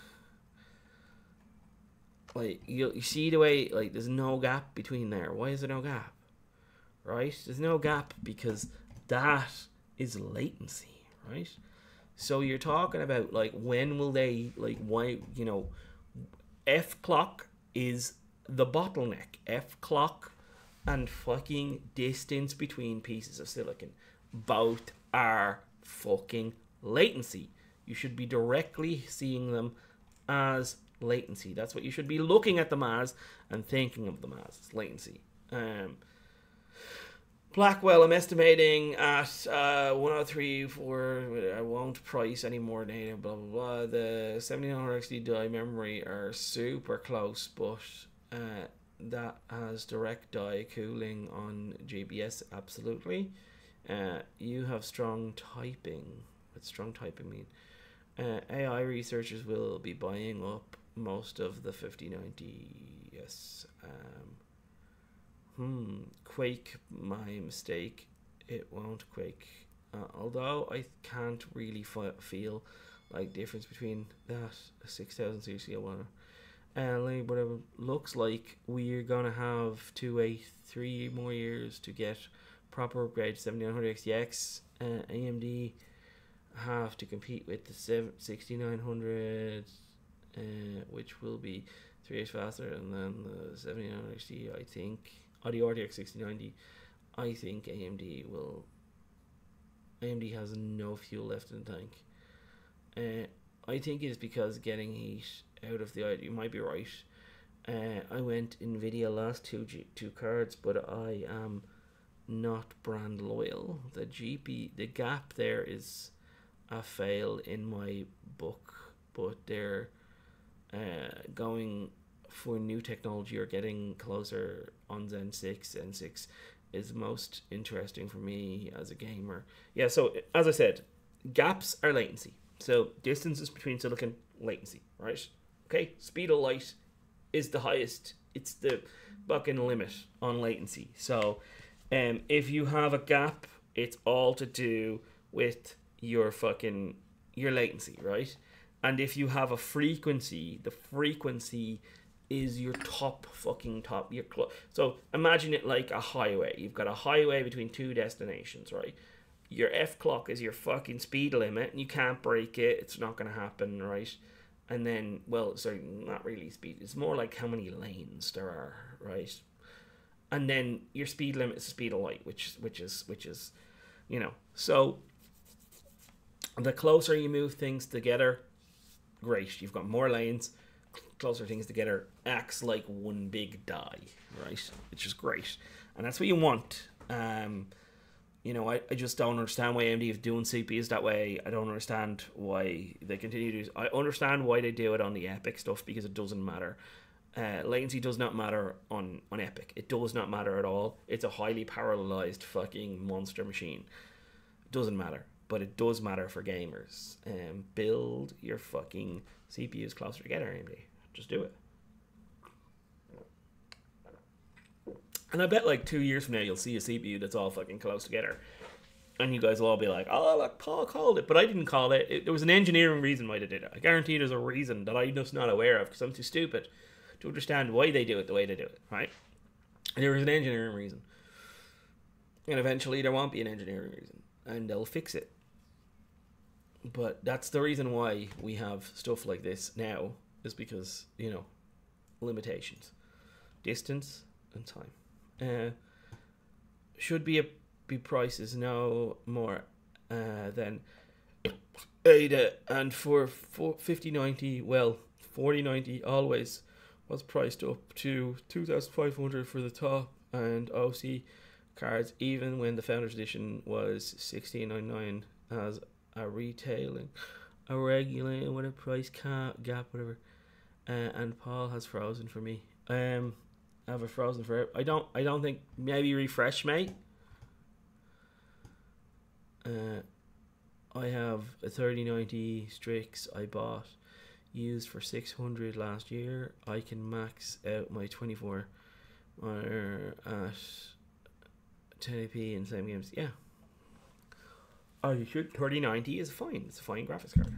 Like, you, you see the way, like, there's no gap between there. Why is there no gap? Right? There's no gap because that is latency, right? So you're talking about, like, when will they, like, why, you know, F clock is the bottleneck. F clock and fucking distance between pieces of silicon. Both are fucking latency. You should be directly seeing them as latency. That's what you should be looking at them as and thinking of them as. It's latency. Um, Blackwell, I'm estimating at uh, one oh three for, I won't price any more data, blah, blah, blah. The seventy-nine hundred X T die memory are super close, but uh, that has direct die cooling on G B S, absolutely. Uh, you have strong typing. What's strong typing mean? Uh, A I researchers will be buying up most of the fifty ninety. Yes. Um, hmm. Quake, my mistake. It won't quake. Uh, although I can't really f feel like difference between that six thousand C C one. And uh, whatever looks like, we're gonna have to wait three more years to get proper upgrade to seventy-nine hundred X T X. Uh, A M D have to compete with the sixty-nine hundred, uh, which will be three years faster, and then the seventy-nine hundred X T. I think, or the R T X sixty ninety. I think A M D will. A M D has no fuel left in the tank. Uh, I think it is because getting heat out of the, you might be right. Uh, I went NVIDIA last two G, two cards, but I am not brand loyal. The G P, the gap there is a fail in my book, but they're uh, going for new technology or getting closer on Zen six. Zen six is most interesting for me as a gamer. Yeah, so as I said, gaps are latency. So distances between silicon, latency, right? Okay, speed of light is the highest. It's the fucking limit on latency. So um, if you have a gap, it's all to do with your fucking, your latency, right? And if you have a frequency, the frequency is your top fucking top. Your cl- so imagine it like a highway. You've got a highway between two destinations, right? Your F clock is your fucking speed limit, and you can't break it. It's not going to happen, right? And then, well, sorry, not really speed. It's more like how many lanes there are, right? And then your speed limit is the speed of light, which which is which is, you know. So the closer you move things together, great. You've got more lanes. Closer things together acts like one big die, right? Which is great, and that's what you want. Um, you know, I, I just don't understand why A M D is doing C P Us that way. I don't understand why they continue to. I understand why they do it on the Epic stuff, because it doesn't matter. Uh, latency does not matter on, on Epic. It does not matter at all. It's a highly parallelized fucking monster machine. It doesn't matter, but it does matter for gamers. Um, build your fucking C P Us closer together, A M D. Just do it. And I bet like two years from now you'll see a C P U that's all fucking close together, and you guys will all be like, "Oh, look, Paul called it," but I didn't call it. it there was an engineering reason why they did it. I guarantee there's a reason that I'm just not aware of because I'm too stupid to understand why they do it the way they do it. Right? And there was an engineering reason, and eventually there won't be an engineering reason, and they'll fix it. But that's the reason why we have stuff like this now, is because, you know, limitations, distance and time. Uh, should be a be prices no more uh, than Ada, and for, for fifty ninety, well, forty ninety always was priced up to two thousand five hundred for the top and O C cards, even when the Founders Edition was sixteen ninety-nine as a retailing, a regulating with a price cap, gap, whatever. Uh, and Paul has frozen for me. Um, I have a frozen for. I don't. I don't think. Maybe refresh, mate. Uh, I have a thirty ninety Strix I bought, used for six hundred last year. I can max out my twenty-four monitor at ten eighty p in same games. Yeah. Oh, you should. thirty ninety is fine. It's a fine graphics card.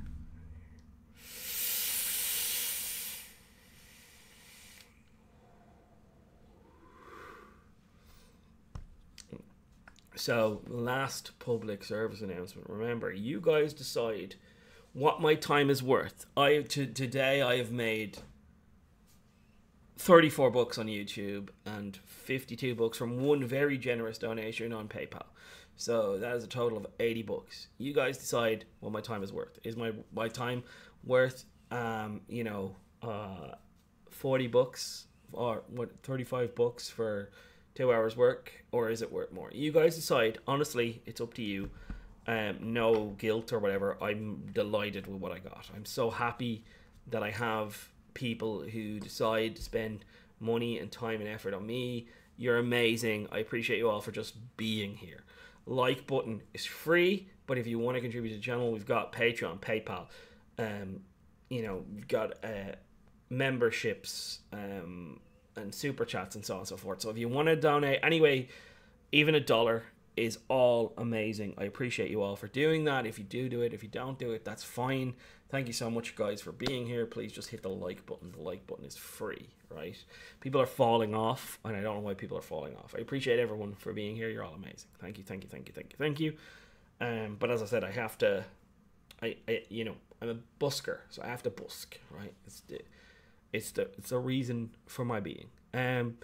So, last public service announcement. Remember, you guys decide what my time is worth. I to, today I have made thirty-four bucks on YouTube and fifty-two bucks from one very generous donation on PayPal. So that is a total of eighty bucks. You guys decide what my time is worth. Is my my time worth um, you know, uh forty bucks or what thirty-five bucks for two hours work, or is it worth more? You guys decide. Honestly, it's up to you. Um, no guilt or whatever. I'm delighted with what I got. I'm so happy that I have people who decide to spend money and time and effort on me. You're amazing. I appreciate you all for just being here. Like button is free, but if you want to contribute to the channel, we've got Patreon, PayPal. Um, you know, we've got uh, memberships, um, and super chats and so on and so forth. So if you want to donate anyway, even a dollar is all amazing. I appreciate you all for doing that. If you do do it, if you don't do it, that's fine. Thank you so much, guys, for being here. Please just hit the like button. The like button is free, right? People are falling off, and I don't know why people are falling off. I appreciate everyone for being here. You're all amazing. Thank you, thank you, thank you, thank you, thank you. Um, but as I said, I have to, I, I you know, I'm a busker, so I have to busk, right? It's the, it's the, it's the reason for my being. Um.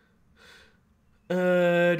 Uh.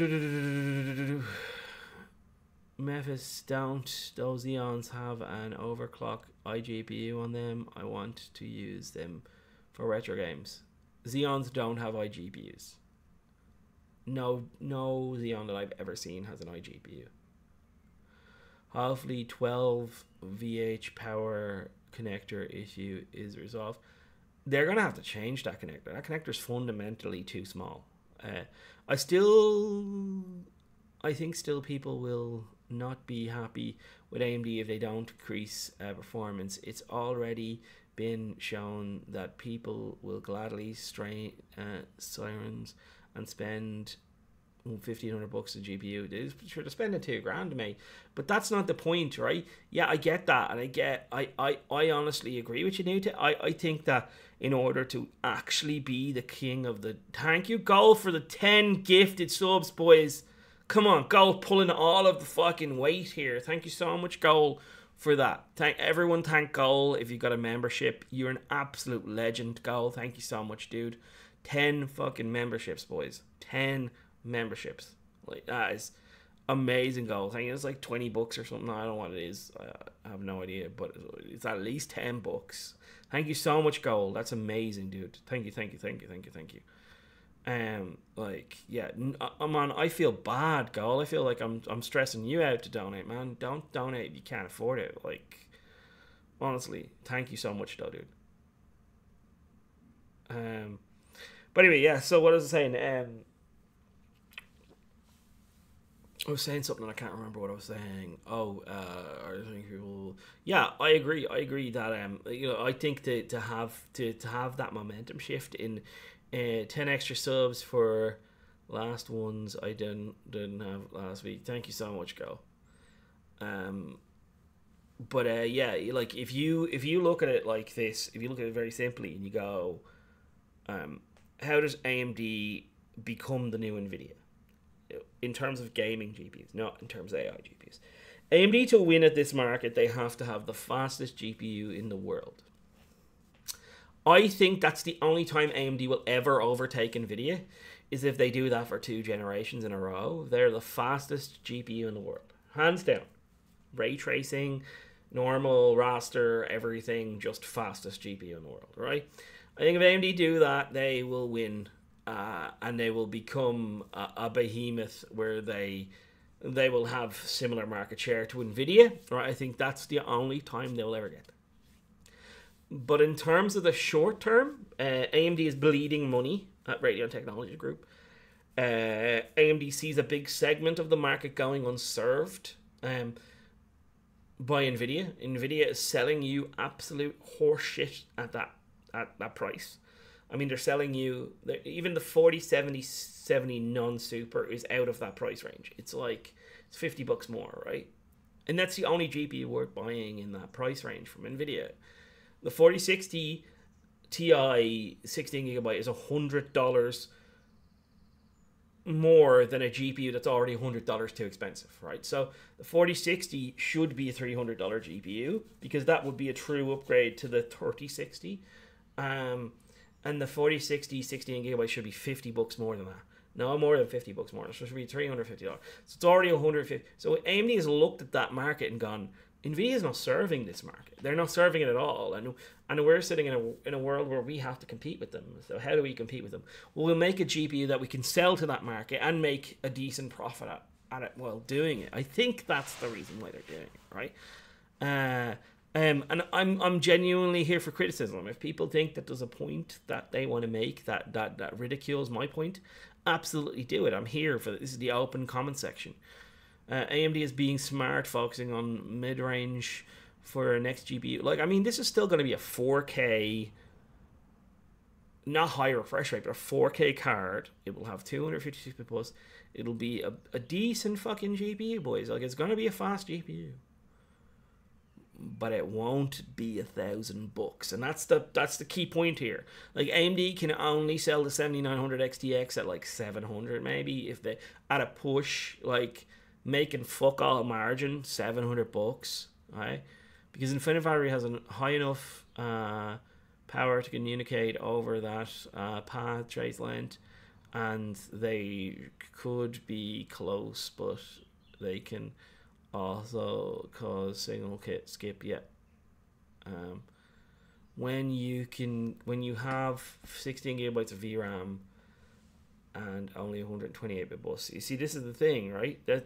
Memphis don't. Those Xeons have an overclock iGPU on them. I want to use them for retro games. Xeons don't have iGPUs. No, no Xeon that I've ever seen has an iGPU. Hopefully twelve V H power connector issue is resolved. They're going to have to change that connector. That connector is fundamentally too small. Uh, I still... I think still people will not be happy with A M D if they don't increase uh, performance. It's already been shown that people will gladly strain uh, sirens and spend fifteen hundred bucks a G P U. They're sure to spend two grand, mate. But that's not the point, right? Yeah, I get that, and I get, I, I, I honestly agree with you, Newt. I, I think that in order to actually be the king of the, thank you, Goal, for the ten gifted subs, boys. Come on, Goal, pulling all of the fucking weight here. Thank you so much, Goal, for that. Thank everyone. Thank Goal if you got a membership. You're an absolute legend, Goal. Thank you so much, dude. Ten fucking memberships, boys. Ten memberships. Like, that is amazing, Goal. I think it's like twenty bucks or something. I don't know what it is. I have no idea, but it's at least ten bucks. Thank you so much, Goal. That's amazing, dude. Thank you, thank you, thank you, thank you, thank you. Um, like, yeah, I'm on. I feel bad, Goal. I feel like I'm I'm stressing you out to donate, man. Don't donate if you can't afford it. Like, honestly, thank you so much, though, dude. Um, but anyway, yeah. So what was I saying? Um, I was saying something and I can't remember what I was saying. Oh, uh, I think people. Yeah, I agree. I agree that um, you know, I think to to have to to have that momentum shift in. Uh, ten extra subs for last ones I didn't didn't have last week. Thank you so much, Go. Um, but uh, yeah, like if you if you look at it like this, if you look at it very simply, and you go, um, how does A M D become the new Nvidia in terms of gaming G P Us, not in terms of A I G P Us? A M D to win at this market, they have to have the fastest G P U in the world. I think that's the only time A M D will ever overtake Nvidia is if they do that for two generations in a row. They're the fastest G P U in the world. Hands down. Ray tracing, normal, raster, everything, just fastest G P U in the world, right? I think if A M D do that, they will win. Uh, and they will become a, a behemoth where they they will have similar market share to Nvidia. Right? I think that's the only time they'll ever get there. But in terms of the short term, uh, A M D is bleeding money at Radeon Technology Group. Uh, A M D sees a big segment of the market going unserved um, by Nvidia. Nvidia is selling you absolute horseshit at that at that price. I mean, they're selling you, even the forty seventy seventy non-super is out of that price range. It's like, it's fifty bucks more, right? And that's the only G P U worth buying in that price range from Nvidia. The forty sixty Ti sixteen gigabyte is one hundred dollars more than a G P U that's already one hundred dollars too expensive, right? So the forty sixty should be a three hundred dollars G P U because that would be a true upgrade to the thirty sixty. Um, and the forty sixty sixteen gigabyte should be fifty bucks more than that. No, more than fifty bucks more. So it should be three hundred fifty dollars. So it's already one hundred fifty. So A M D has looked at that market and gone, Nvidia is not serving this market. They're not serving it at all, and and we're sitting in a in a world where we have to compete with them. So how do we compete with them? Well, we'll make a G P U that we can sell to that market and make a decent profit at, at it while doing it. I think that's the reason why they're doing it, right? Uh, um, and I'm I'm genuinely here for criticism. If people think that there's a point that they want to make that that that ridicules my point, absolutely do it. I'm here for this. Is the open comment section. Uh, A M D is being smart, focusing on mid-range for next G P U. Like, I mean, this is still going to be a four K, not high refresh rate, but a four K card. It will have two hundred fifty-six bit plus. It'll be a, a decent fucking G P U, boys. Like, it's going to be a fast G P U. But it won't be a thousand bucks. And that's the that's the key point here. Like, A M D can only sell the seventy-nine hundred X T X at like seven hundred maybe. If they, at a push, like, making fuck all margin, seven hundred bucks, right? Because Infinivary has a high enough uh, power to communicate over that uh, path trace length, and they could be close, but they can also cause signal kit skip. Yeah. Um, when you can, when you have sixteen gigabytes of V RAM and only one hundred twenty-eight bit bus. You see, this is the thing, right? That the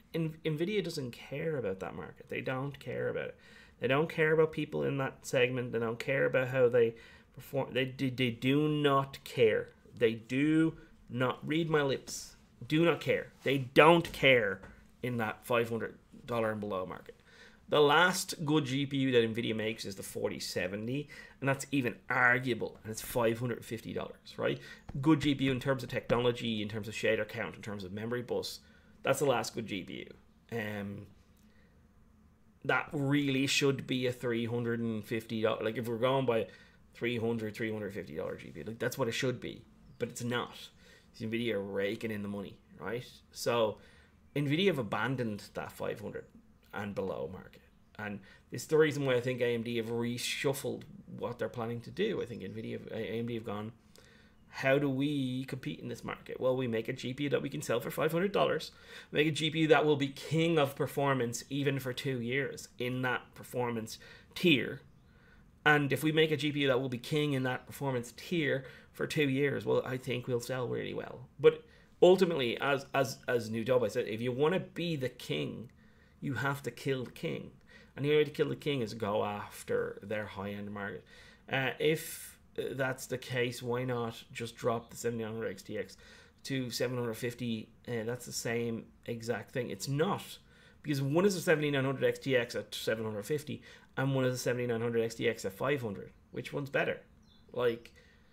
in, Nvidia doesn't care about that market. They don't care about it. They don't care about people in that segment. They don't care about how they perform. They do, they do not care. They do not, read my lips, do not care. They don't care in that five hundred dollars and below market. The last good G P U that Nvidia makes is the forty seventy, and that's even arguable, and it's five hundred fifty dollars, right? Good G P U in terms of technology, in terms of shader count, in terms of memory bus, that's the last good G P U. Um, that really should be a three hundred fifty dollars, like if we're going by three hundred dollars, three hundred fifty dollars G P U, like that's what it should be, but it's not. It's Nvidia raking in the money, right? So Nvidia have abandoned that five hundred and below market, and it's the reason why I think A M D have reshuffled what they're planning to do. I think Nvidia, A M D have gone, how do we compete in this market? Well, we make a G P U that we can sell for five hundred dollars, make a G P U that will be king of performance even for two years in that performance tier. And if we make a G P U that will be king in that performance tier for two years, well, I think we'll sell really well. But ultimately, as as as New Dub, I said, if you want to be the king, you have to kill the king. And the only way to kill the king is go after their high-end market. Uh, if that's the case, why not just drop the seventy-nine hundred X T X to seven fifty? Uh, that's the same exact thing. It's not, because one is a seventy-nine hundred X T X at seven fifty, and one is a seventy-nine hundred X T X at five hundred. Which one's better? Like,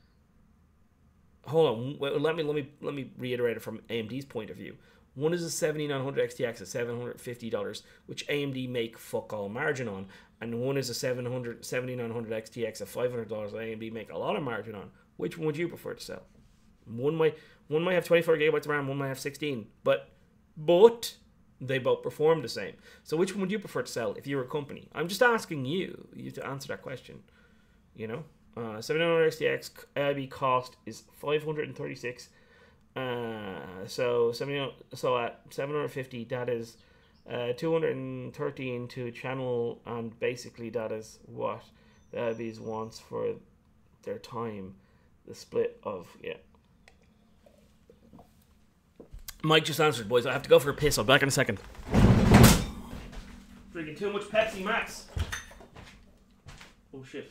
hold on. Well, let me let me let me reiterate it from A M D's point of view. One is a seventy-nine hundred X T X at seven hundred fifty dollars, which A M D make fuck all margin on, and one is a seven hundred seventy-nine hundred X T X at five hundred dollars that A M D make a lot of margin on. Which one would you prefer to sell? One might one might have twenty-four gigabytes of RAM, one might have sixteen, but but they both perform the same. So which one would you prefer to sell if you were a company? I'm just asking you you to answer that question. You know, uh, seventy-nine hundred X T X A I B cost is five hundred thirty-six. Uh, so seventy, so at seven hundred fifty, that is uh, two hundred thirteen to channel, and basically that is what the I Bs wants for their time. The split of, yeah. Mike just answered, boys. I have to go for a piss. I'll be back in a second. Drinking too much Pepsi Max. Oh shit.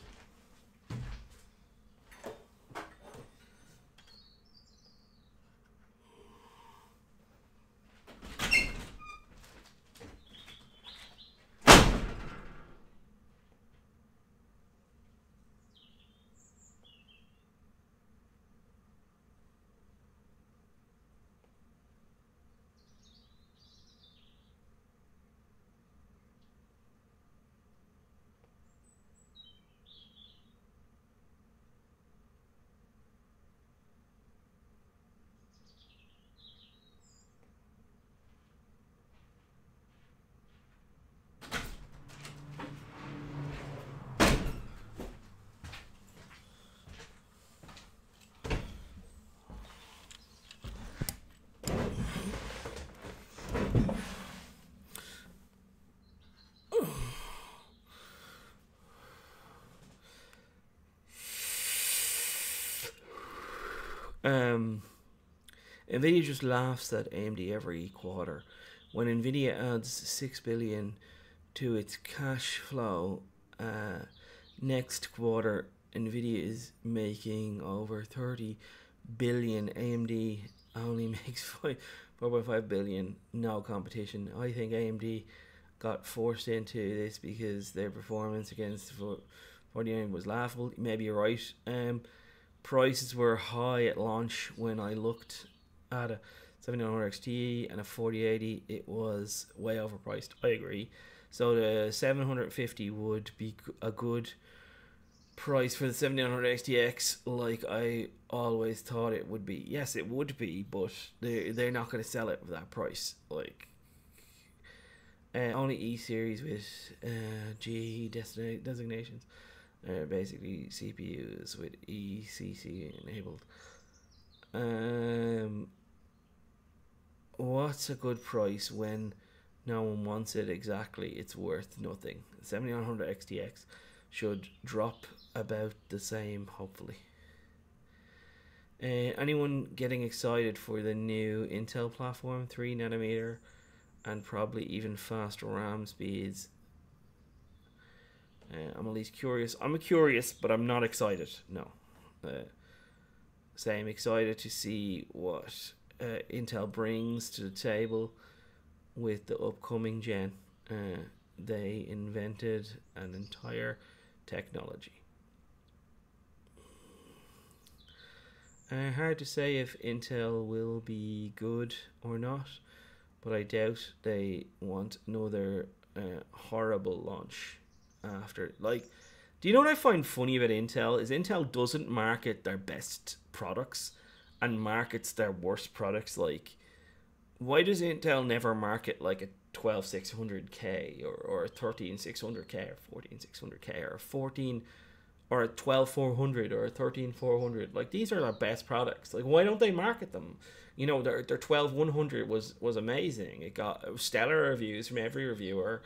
Um, Nvidia just laughs at A M D every quarter. When Nvidia adds six billion to its cash flow, uh, next quarter Nvidia is making over thirty billion. A M D only makes five, four point five billion. No competition. I think A M D got forced into this because their performance against forty-nine was laughable. Maybe you're right. Um. Prices were high at launch when I looked at a seventy-nine hundred X T and a forty eighty. It was way overpriced. I agree. So the seven fifty would be a good price for the seventy-nine hundred X T X, like I always thought it would be. Yes, it would be, but they they're not going to sell it for that price. Like uh, only E series with uh, G E designations. Uh, basically C P Us with E C C enabled. Um, what's a good price when no one wants it exactly? It's worth nothing. seventy-nine hundred X T X should drop about the same, hopefully. Uh, anyone getting excited for the new Intel platform, three nanometer and probably even faster RAM speeds. Uh, I'm at least curious. I'm curious, but I'm not excited. No. Uh, say I'm excited to see what uh, Intel brings to the table with the upcoming gen. Uh, they invented an entire technology. Uh, hard to say if Intel will be good or not, but I doubt they want another uh, horrible launch after. Like, do you know what I find funny about Intel is Intel doesn't market their best products and markets their worst products. Like, why does Intel never market like a twelve six hundred K or, or a thirteen six hundred K or fourteen six hundred K or a fourteen or a twelve four hundred or a thirteen four hundred? Like, these are their best products. Like, why don't they market them? You know, their their twelve one hundred was was amazing. It got stellar reviews from every reviewer.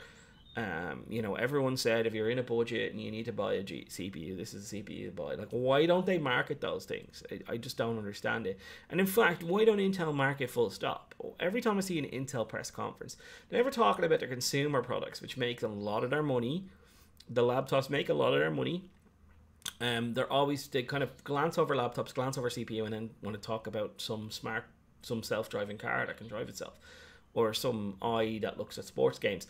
Um, you know, everyone said if you're in a budget and you need to buy a G- C P U, this is a C P U to buy. Like, why don't they market those things? I, I just don't understand it. And in fact, why don't Intel market full stop? Every time I see an Intel press conference, they're never talking about their consumer products, which makes a lot of their money. The laptops make a lot of their money. Um, they're always, they kind of glance over laptops, glance over C P U, and then want to talk about some smart, some self-driving car that can drive itself, or some eye that looks at sports games.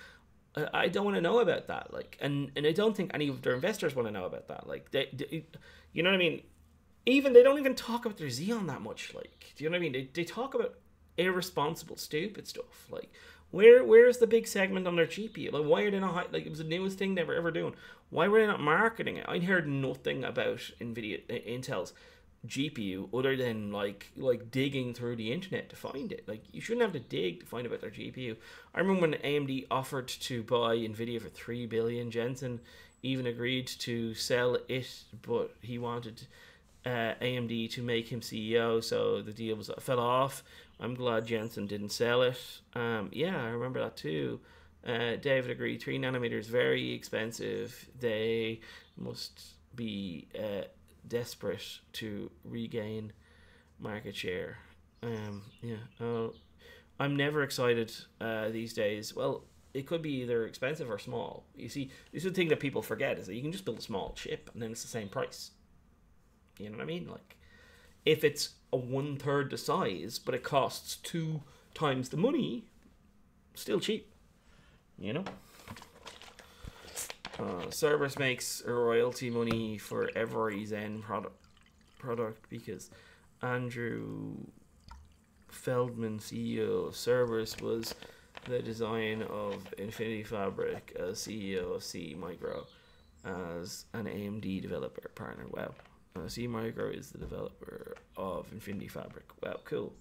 I don't want to know about that, like, and, and I don't think any of their investors want to know about that. Like, they, they, you know what I mean? Even they don't even talk about their Xeon that much. Like, do you know what I mean? They they talk about irresponsible, stupid stuff. Like, where where's the big segment on their G P U? Like, why are they not like it was the newest thing they were ever doing? Why were they not marketing it? I heard nothing about Nvidia Intel's G P U other than like like digging through the internet to find it. Like, you shouldn't have to dig to find about their G P U. I remember when A M D offered to buy Nvidia for three billion. Jensen even agreed to sell it, but he wanted uh, A M D to make him C E O, so the deal was fell off. I'm glad Jensen didn't sell it. Um, yeah, I remember that too. Uh, David agreed. Three nanometers very expensive. They must be uh, desperate to regain market share. Um, yeah, uh, I'm never excited uh, these days. Well, it could be either expensive or small. You see, this is the thing that people forget is that you can just build a small chip and then it's the same price. You know what I mean? Like, if it's a one third the size, but it costs two times the money, still cheap. You know? Uh, Cerberus makes royalty money for every Zen product product because Andrew Feldman, C E O of Cerberus, was the design of Infinity Fabric as C E O of C Micro as an A M D developer partner. Wow. Uh, C Micro is the developer of Infinity Fabric. Wow, cool.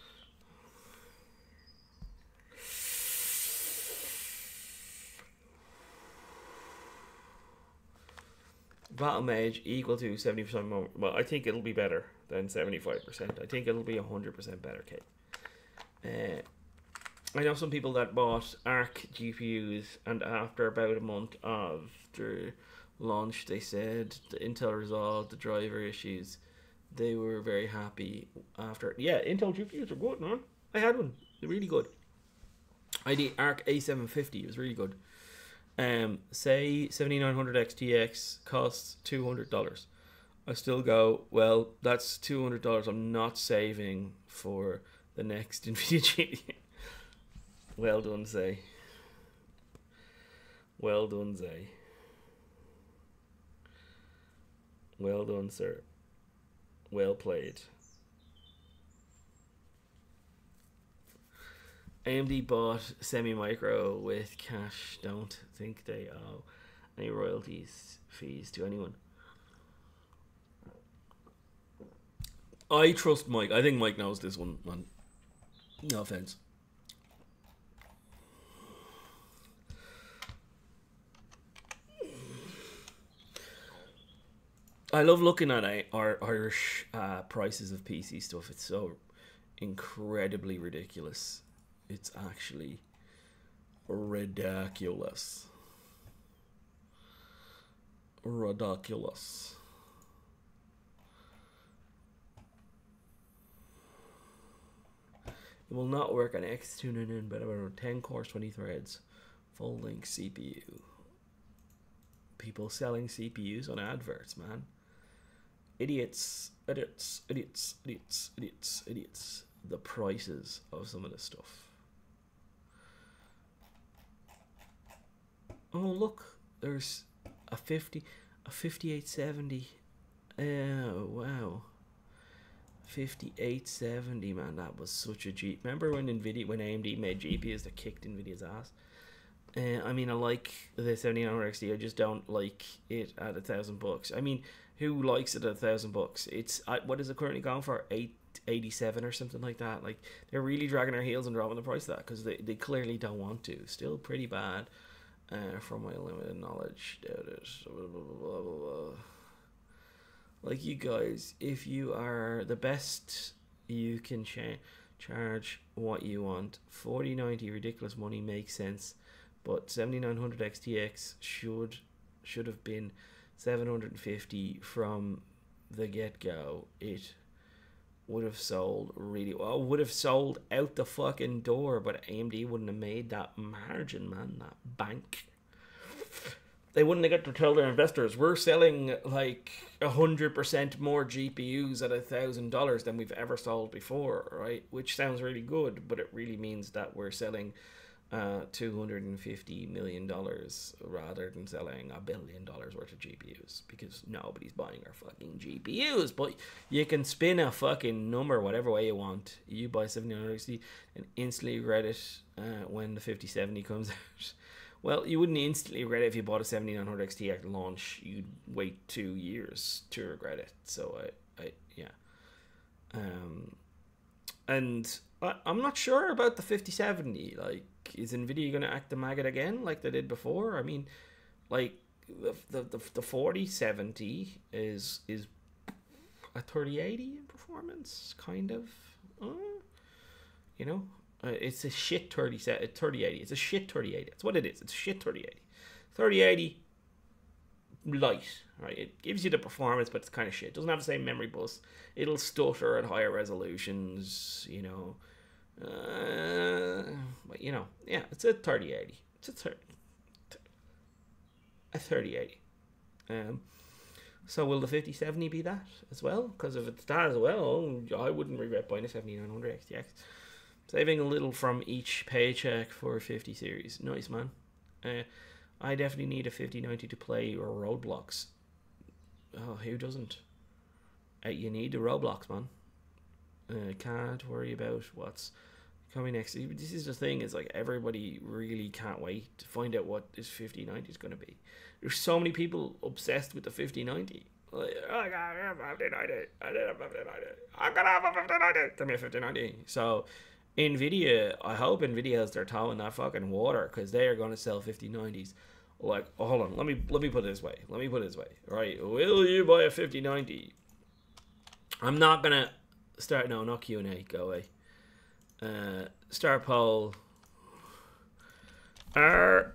Battle Mage equal to seventy percent more. Well, I think it'll be better than seventy-five percent. I think it'll be one hundred percent better, Kate. Uh, I know some people that bought Arc G P Us, and after about a month of their launch, they said the Intel resolved the driver issues. They were very happy after. Yeah, Intel G P Us are good, man. I had one. They're really good. I had the Arc A seven fifty. It was really good. Um, say seventy-nine hundred X T X costs two hundred dollars. I still go, well, that's two hundred dollars I'm not saving for the next Nvidia G P U. Well done, Zay. Well done, Zay. Well done, sir. Well played. A M D bought Semi-Micro with cash. Don't think they owe any royalties fees to anyone. I trust Mike. I think Mike knows this one, man. No offense. I love looking at uh, our Irish uh, prices of P C stuff. It's so incredibly ridiculous. It's actually ridiculous. Ridiculous. It will not work on X two ninety-nine, but around ten cores, twenty threads. Full length C P U. People selling C P Us on adverts, man. Idiots, idiots, idiots, idiots, idiots, idiots. The prices of some of this stuff. Oh look, there's a fifty, a fifty-eight seventy. Oh wow, fifty-eight seventy, man. That was such a G. Remember when Nvidia, when A M D made G P Us that kicked Nvidia's ass? Uh, I mean, I like the seventy-nine hundred X T. I just don't like it at a thousand bucks. I mean, who likes it at a thousand bucks? It's I, what is it currently going for? Eight eighty-seven or something like that. Like, they're really dragging their heels and dropping the price of that because they, they clearly don't want to. Still pretty bad, uh, from my limited knowledge. Like, you guys, if you are the best, you can cha- charge what you want. forty ninety ridiculous money makes sense, but seventy-nine hundred X T X should should have been seven hundred fifty from the get-go. It would have sold really well. Would have sold out the fucking door, but A M D wouldn't have made that margin, man. That bank. They wouldn't have got to tell their investors, we're selling like a hundred percent more G P Us at a thousand dollars than we've ever sold before, right? Which sounds really good, but it really means that we're selling uh, two hundred fifty million dollars rather than selling a billion dollars worth of G P Us, because nobody's buying our fucking G P Us. But you can spin a fucking number whatever way you want. You buy seventy-nine hundred X T and instantly regret it uh, when the fifty seventy comes out. Well, you wouldn't instantly regret it if you bought a seventy-nine hundred X T at launch. You'd wait two years to regret it. So, I, I yeah. Um, and I, I'm not sure about the fifty seventy. Like, is NVIDIA going to act the maggot again like they did before? I mean, like, the the, the, the forty seventy is, is a thirty eighty in performance, kind of. Uh, you know? Uh, it's a shit thirty eighty. It's a shit thirty eighty. That's what it is. It's a shit thirty eighty. thirty eighty light, right? It gives you the performance, but it's kind of shit. It doesn't have the same memory bus. It'll stutter at higher resolutions, you know. Uh, but, you know, yeah, it's a thirty eighty. It's a, thirty, a thirty eighty. Um, so will the fifty seventy be that as well? Because if it's that as well, I wouldn't regret buying a seventy-nine hundred X T X. Saving a little from each paycheck for fifty series. Nice, man. Uh, I definitely need a fifty ninety to play or Roblox. Oh, who doesn't? Uh, you need the Roblox, man. Uh, can't worry about what's coming next. This is the thing, is like everybody really can't wait to find out what this fifty ninety is going to be. There's so many people obsessed with the fifty ninety. Like, oh, I got a fifty ninety. I did a fifty ninety. I'm going to have a fifty ninety. Give me a fifty ninety. So, NVIDIA, I hope NVIDIA has their toe in that fucking water, because they are going to sell fifty nineties. Like, oh, hold on, let me let me put it this way. Let me put it this way. Right, will you buy a fifty ninety? I'm not going to start, no, not Q and A, go away. Uh, start poll. Are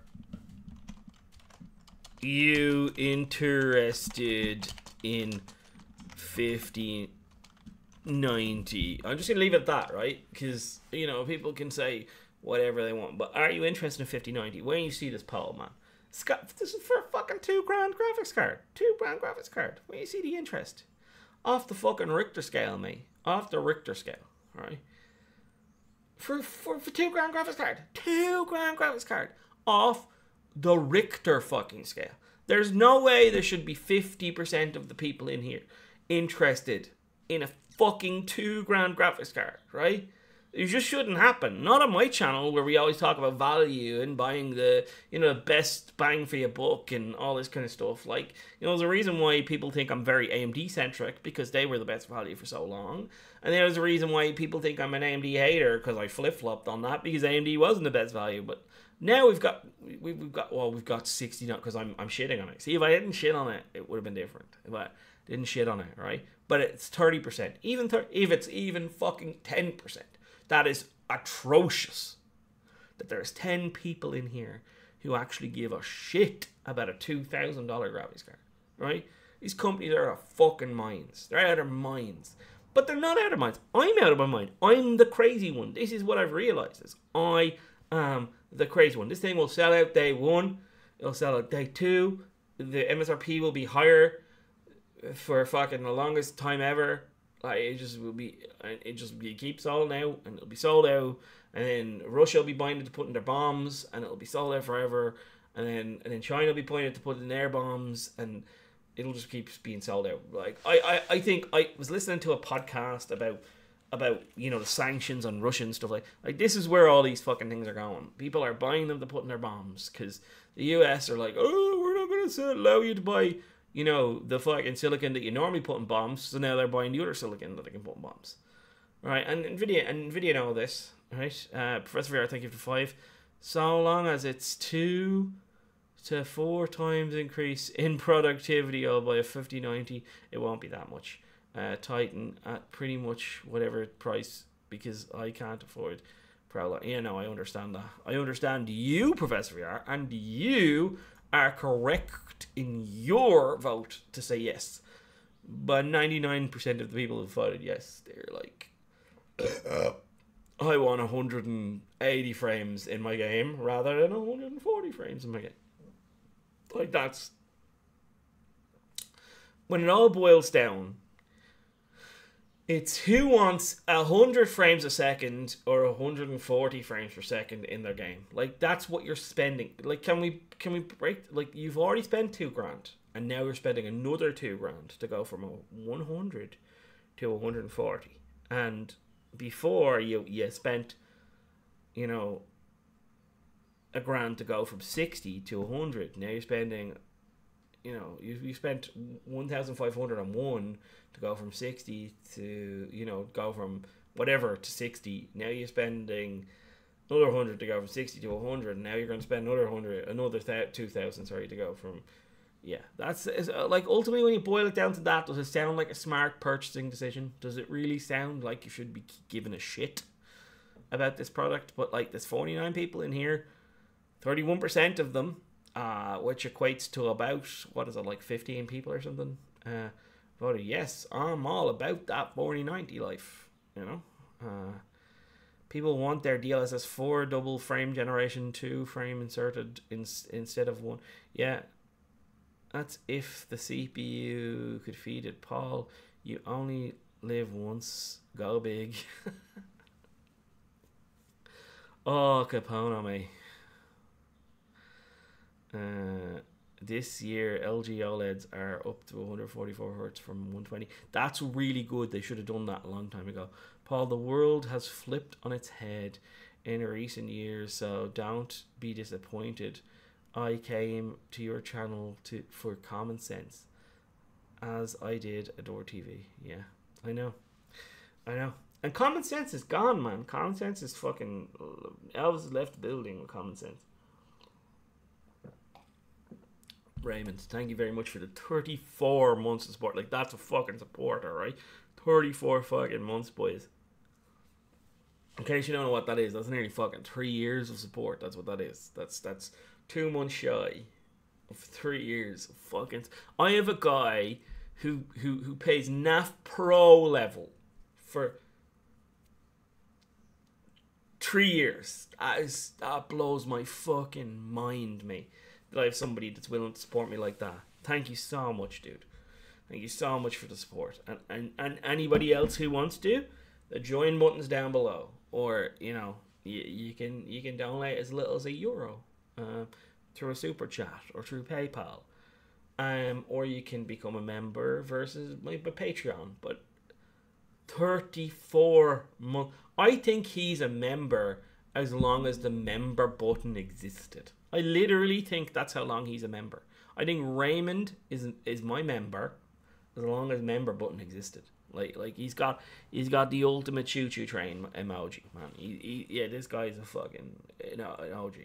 you interested in fifty ninety? I'm just gonna leave it at that, right? Because, you know, people can say whatever they want, but are you interested in fifty ninety? When you see this poll, man, it's got, this is for a fucking two grand graphics card, two grand graphics card. When you see the interest, off the fucking Richter scale, mate, off the Richter scale, right? For for for two grand graphics card, two grand graphics card, off the Richter fucking scale. There's no way there should be fifty percent of the people in here interested in a fucking two grand graphics card, right? It just shouldn't happen. Not on my channel, where we always talk about value and buying the, you know, best bang for your buck and all this kind of stuff. Like, you know, there's a reason why people think I'm very A M D centric, because they were the best value for so long. And there's a reason why people think I'm an A M D hater, because I flip flopped on that, because A M D wasn't the best value. But now we've got we've got well we've got sixty, because I'm I'm shitting on it. See, if I didn't shit on it, it would have been different. If I didn't shit on it, right? But it's thirty percent. Even thirty, if it's even fucking ten percent. That is atrocious. That there's ten people in here who actually give a shit about a two thousand dollars graphics card, right? These companies are out of fucking minds. They're out of their minds. But they're not out of their minds. I'm out of my mind. I'm the crazy one. This is what I've realised is I am the crazy one. This thing will sell out day one. It'll sell out day two. The M S R P will be higher for fucking the longest time ever. Like it just will be, it just be keep sold out, and it'll be sold out, and then Russia will be buying it to put in their bombs, and it'll be sold out forever, and then and then China will be buying it to put in their bombs, and it'll just keep being sold out. Like I, I, I think I was listening to a podcast about about you know the sanctions on Russia and stuff like like this is where all these fucking things are going. People are buying them to put in their bombs because the U S are like, oh, we're not going to allow you to buy, you know, the fucking silicon that you normally put in bombs. So now they're buying the other silicon that they can put in bombs, right? And Nvidia and Nvidia know this, right? Uh, Professor V R, thank you for five. So long as it's two to four times increase in productivity or by a fifty ninety, it won't be that much. Uh, Titan at pretty much whatever price because I can't afford Pro. Yeah, no, I understand that. I understand you, Professor V R, and you are correct in your vote to say yes. But ninety-nine percent of the people who voted yes, they're like, I want one hundred eighty frames in my game rather than one hundred forty frames in my game. Like that's when it all boils down, it's who wants one hundred frames a second or one hundred forty frames per second in their game. Like that's what you're spending. Like can we can we break, like you've already spent two grand and now you're spending another two grand to go from a one hundred to a one hundred forty. And before you you spent, you know, a grand to go from sixty to one hundred. Now you're spending, you know, you, you spent one thousand five hundred on one to go from sixty to, you know, go from whatever to sixty. Now you're spending another one hundred to go from sixty to one hundred. And now you're going to spend another one hundred, another two thousand, sorry, to go from, yeah. That's, is, uh, like, ultimately when you boil it down to that, does it sound like a smart purchasing decision? Does it really sound like you should be giving a shit about this product? But, like, there's forty-nine people in here, thirty-one percent of them, uh, which equates to about, what is it, like fifteen people or something, uh, voted yes. I'm all about that forty ninety life, you know. Uh, people want their D L S S four double frame generation, two frame inserted in, instead of one. Yeah, that's if the C P U could feed it. Paul, you only live once. Go big. Oh, Capone, me. Uh, this year L G OLEDs are up to one hundred forty-four hertz from one twenty. That's really good. They should have done that a long time ago. Paul, the world has flipped on its head in recent years, so don't be disappointed. I came to your channel to for common sense, as I did Adore T V. Yeah, I know, I know. And common sense is gone, man. Common sense is fucking. Elvis has left the building with common sense. Raymond, thank you very much for the thirty-four months of support. Like, that's a fucking support, alright? thirty-four fucking months, boys. In case you don't know what that is, that's nearly fucking three years of support. That's what that is. That's that's two months shy of three years of fucking... I have a guy who, who, who pays naaf Pro level for three years. That, is, that blows my fucking mind, mate. That I have somebody that's willing to support me like that. Thank you so much, dude. Thank you so much for the support. And and, and anybody else who wants to, the join button's down below. Or, you know, you, you can you can donate as little as a euro uh, through a super chat or through PayPal. Um, or you can become a member versus my, my Patreon. But thirty-four months. I think he's a member as long as the member button existed. I literally think that's how long he's a member. I think Raymond is is my member as long as member button existed. Like like he's got he's got the ultimate choo choo train emoji, man. He, he yeah, this guy's a fucking you know, an O G.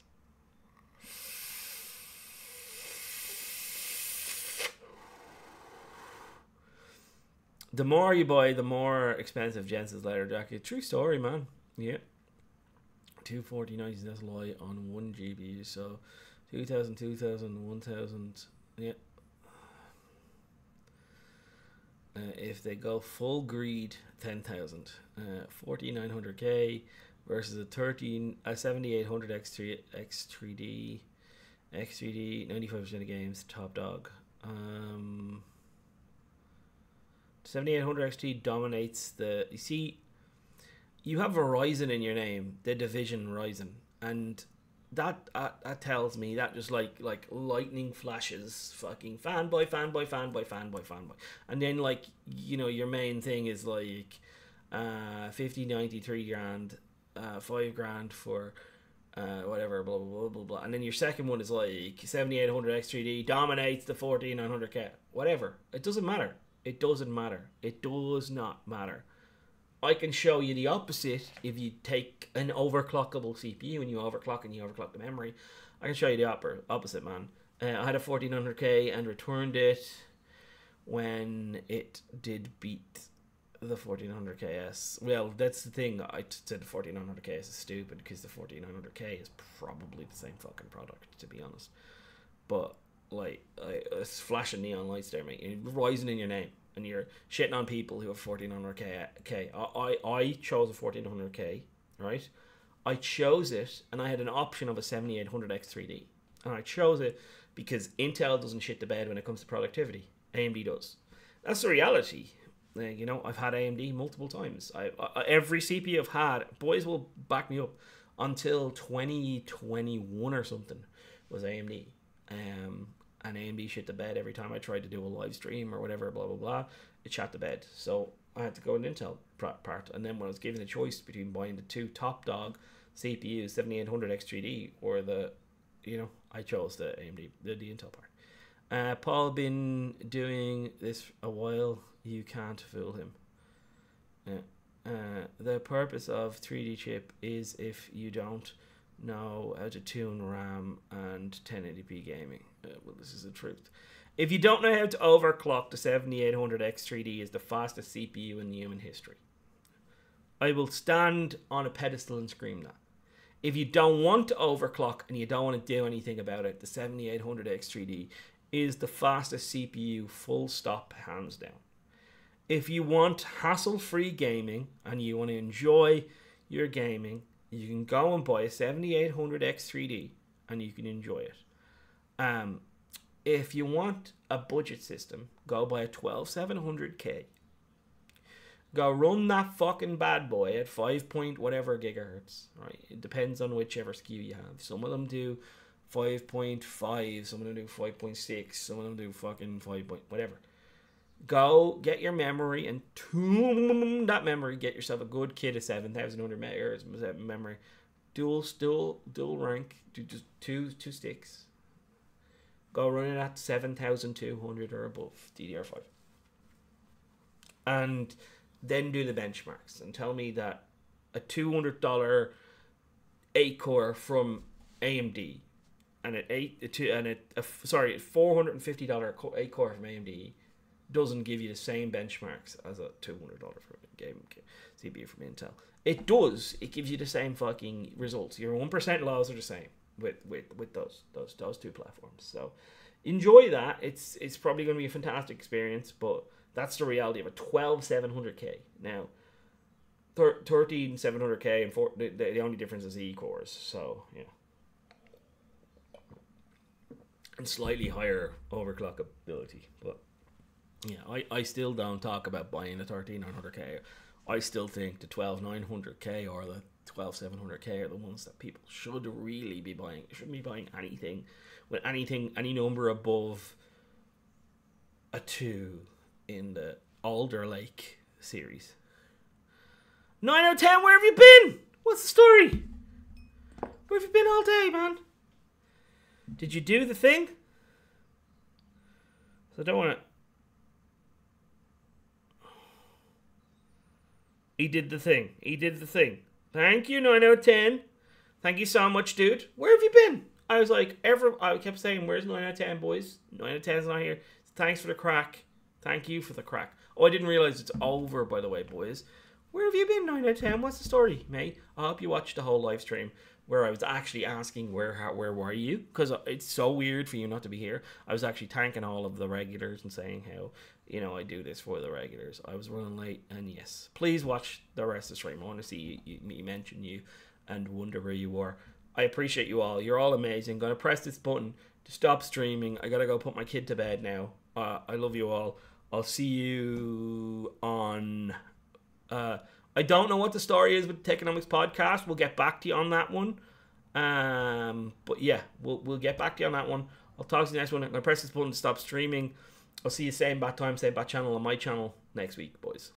The more you buy, the more expensive Jensen's leather jacket. True story, man. Yeah. two forty ninety S L I on one G B U, so two thousand, two thousand, one thousand, yeah. Uh, if they go full greed, ten thousand. Uh, forty-nine hundred K versus a thirteen, a seventy-eight hundred X three, X three D, X three D, ninety-five percent of games, top dog. Um, seventy-eight hundred X T dominates the. You see, you have Verizon in your name, the division Verizon, and that, that that tells me that just like like lightning flashes, fucking fanboy, fanboy, fanboy, fanboy, fanboy, and then like you know your main thing is like uh fifty, ninety, three grand, uh five grand for. Uh, whatever, blah, blah, blah, blah, blah. And then your second one is like seventy-eight hundred X three D dominates the forty-nine hundred K. Whatever. It doesn't matter. It doesn't matter. It does not matter. I can show you the opposite if you take an overclockable C P U and you overclock and you overclock the memory. I can show you the op- opposite, man. Uh, I had a fourteen hundred K and returned it when it did beat the fourteen hundred K S. Well, that's the thing. I said the fourteen hundred K S is stupid because the fourteen hundred K is probably the same fucking product, to be honest. But like, it's flashing neon lights there, mate. You're rising in your name, and you're shitting on people who have fourteen hundred K. I I, I chose a fourteen hundred K, right? I chose it, and I had an option of a seventy-eight hundred X three D, and I chose it because Intel doesn't shit the bed when it comes to productivity. A M D does. That's the reality. Uh, you know, I've had A M D multiple times. I, I every C P U I've had, boys will back me up, until twenty twenty-one or something was A M D. Um, and A M D shit the bed every time I tried to do a live stream or whatever, blah blah blah. It shot the bed. So I had to go an Intel part. And then when I was given the choice between buying the two top dog C P Us, seventy-eight hundred X three D, or the, you know, I chose the A M D, the, the Intel part. Uh, Paul been doing this a while. You can't fool him. Yeah. Uh, the purpose of three D chip is if you don't know how to tune RAM and ten eighty p gaming. Uh, well, this is the truth. If you don't know how to overclock, the seventy-eight hundred X three D is the fastest C P U in human history. I will stand on a pedestal and scream that. If you don't want to overclock and you don't want to do anything about it, the seventy-eight hundred X three D is the fastest C P U, full stop, hands down. If you want hassle-free gaming and you want to enjoy your gaming, you can go and buy a seventy-eight hundred X three D and you can enjoy it. Um, if you want a budget system, go buy a twelve seven hundred K. Go run that fucking bad boy at five point whatever gigahertz. Right? It depends on whichever S K U you have. Some of them do five point five, some of them do five point six, some of them do fucking five point whatever. Go get your memory and tune that memory. Get yourself a good kit of seven thousand megahertz memory. Dual, dual, dual rank. Do just two, two sticks. Go run it at seven thousand two hundred or above D D R five. And then do the benchmarks and tell me that a two hundred dollars eight core from A M D and an eight, a two, and a, a sorry, a four hundred fifty dollars eight core from A M D doesn't give you the same benchmarks as a two hundred dollars for a game C P U from Intel. It does. It gives you the same fucking results. Your one percent laws are the same with, with, with those those those two platforms. So enjoy that. It's it's probably going to be a fantastic experience, but that's the reality of a twelve seven hundred K. Now, thirteen seven hundred K and four, the, the only difference is E cores. So yeah, and slightly higher overclock ability, but. Yeah, I, I still don't talk about buying a thirteen nine hundred K. I still think the twelve nine hundred K or the twelve seven hundred K are the ones that people should really be buying. You shouldn't be buying anything with anything, any number above a two in the Alder Lake series. nine out of ten, where have you been? What's the story? Where have you been all day, man? Did you do the thing? So I don't want to... He did the thing. He did the thing. Thank you, nine out of ten. Thank you so much, dude. Where have you been? I was like, every, I kept saying, where's nine out of ten, boys? nine out of ten is not here. Thanks for the crack. Thank you for the crack. Oh, I didn't realize it's over, by the way, boys. Where have you been, nine out of ten? What's the story, mate? I hope you watched the whole live stream. where I was actually asking where how, where were you, because it's so weird for you not to be here. I was actually thanking all of the regulars and saying how, you know, I do this for the regulars. I was running late, and yes, please watch the rest of the stream. I want to see you, you, me mention you and wonder where you were. I appreciate you all. You're all amazing. Gonna press this button to stop streaming. I gotta go put my kid to bed now. Uh, I love you all. I'll see you on. Uh, I don't know what the story is with the Techonomics podcast. We'll get back to you on that one. Um, but yeah, we'll we'll get back to you on that one. I'll talk to you next one. I'm gonna press this button to stop streaming. I'll see you same bat time, same bat channel on my channel next week, boys.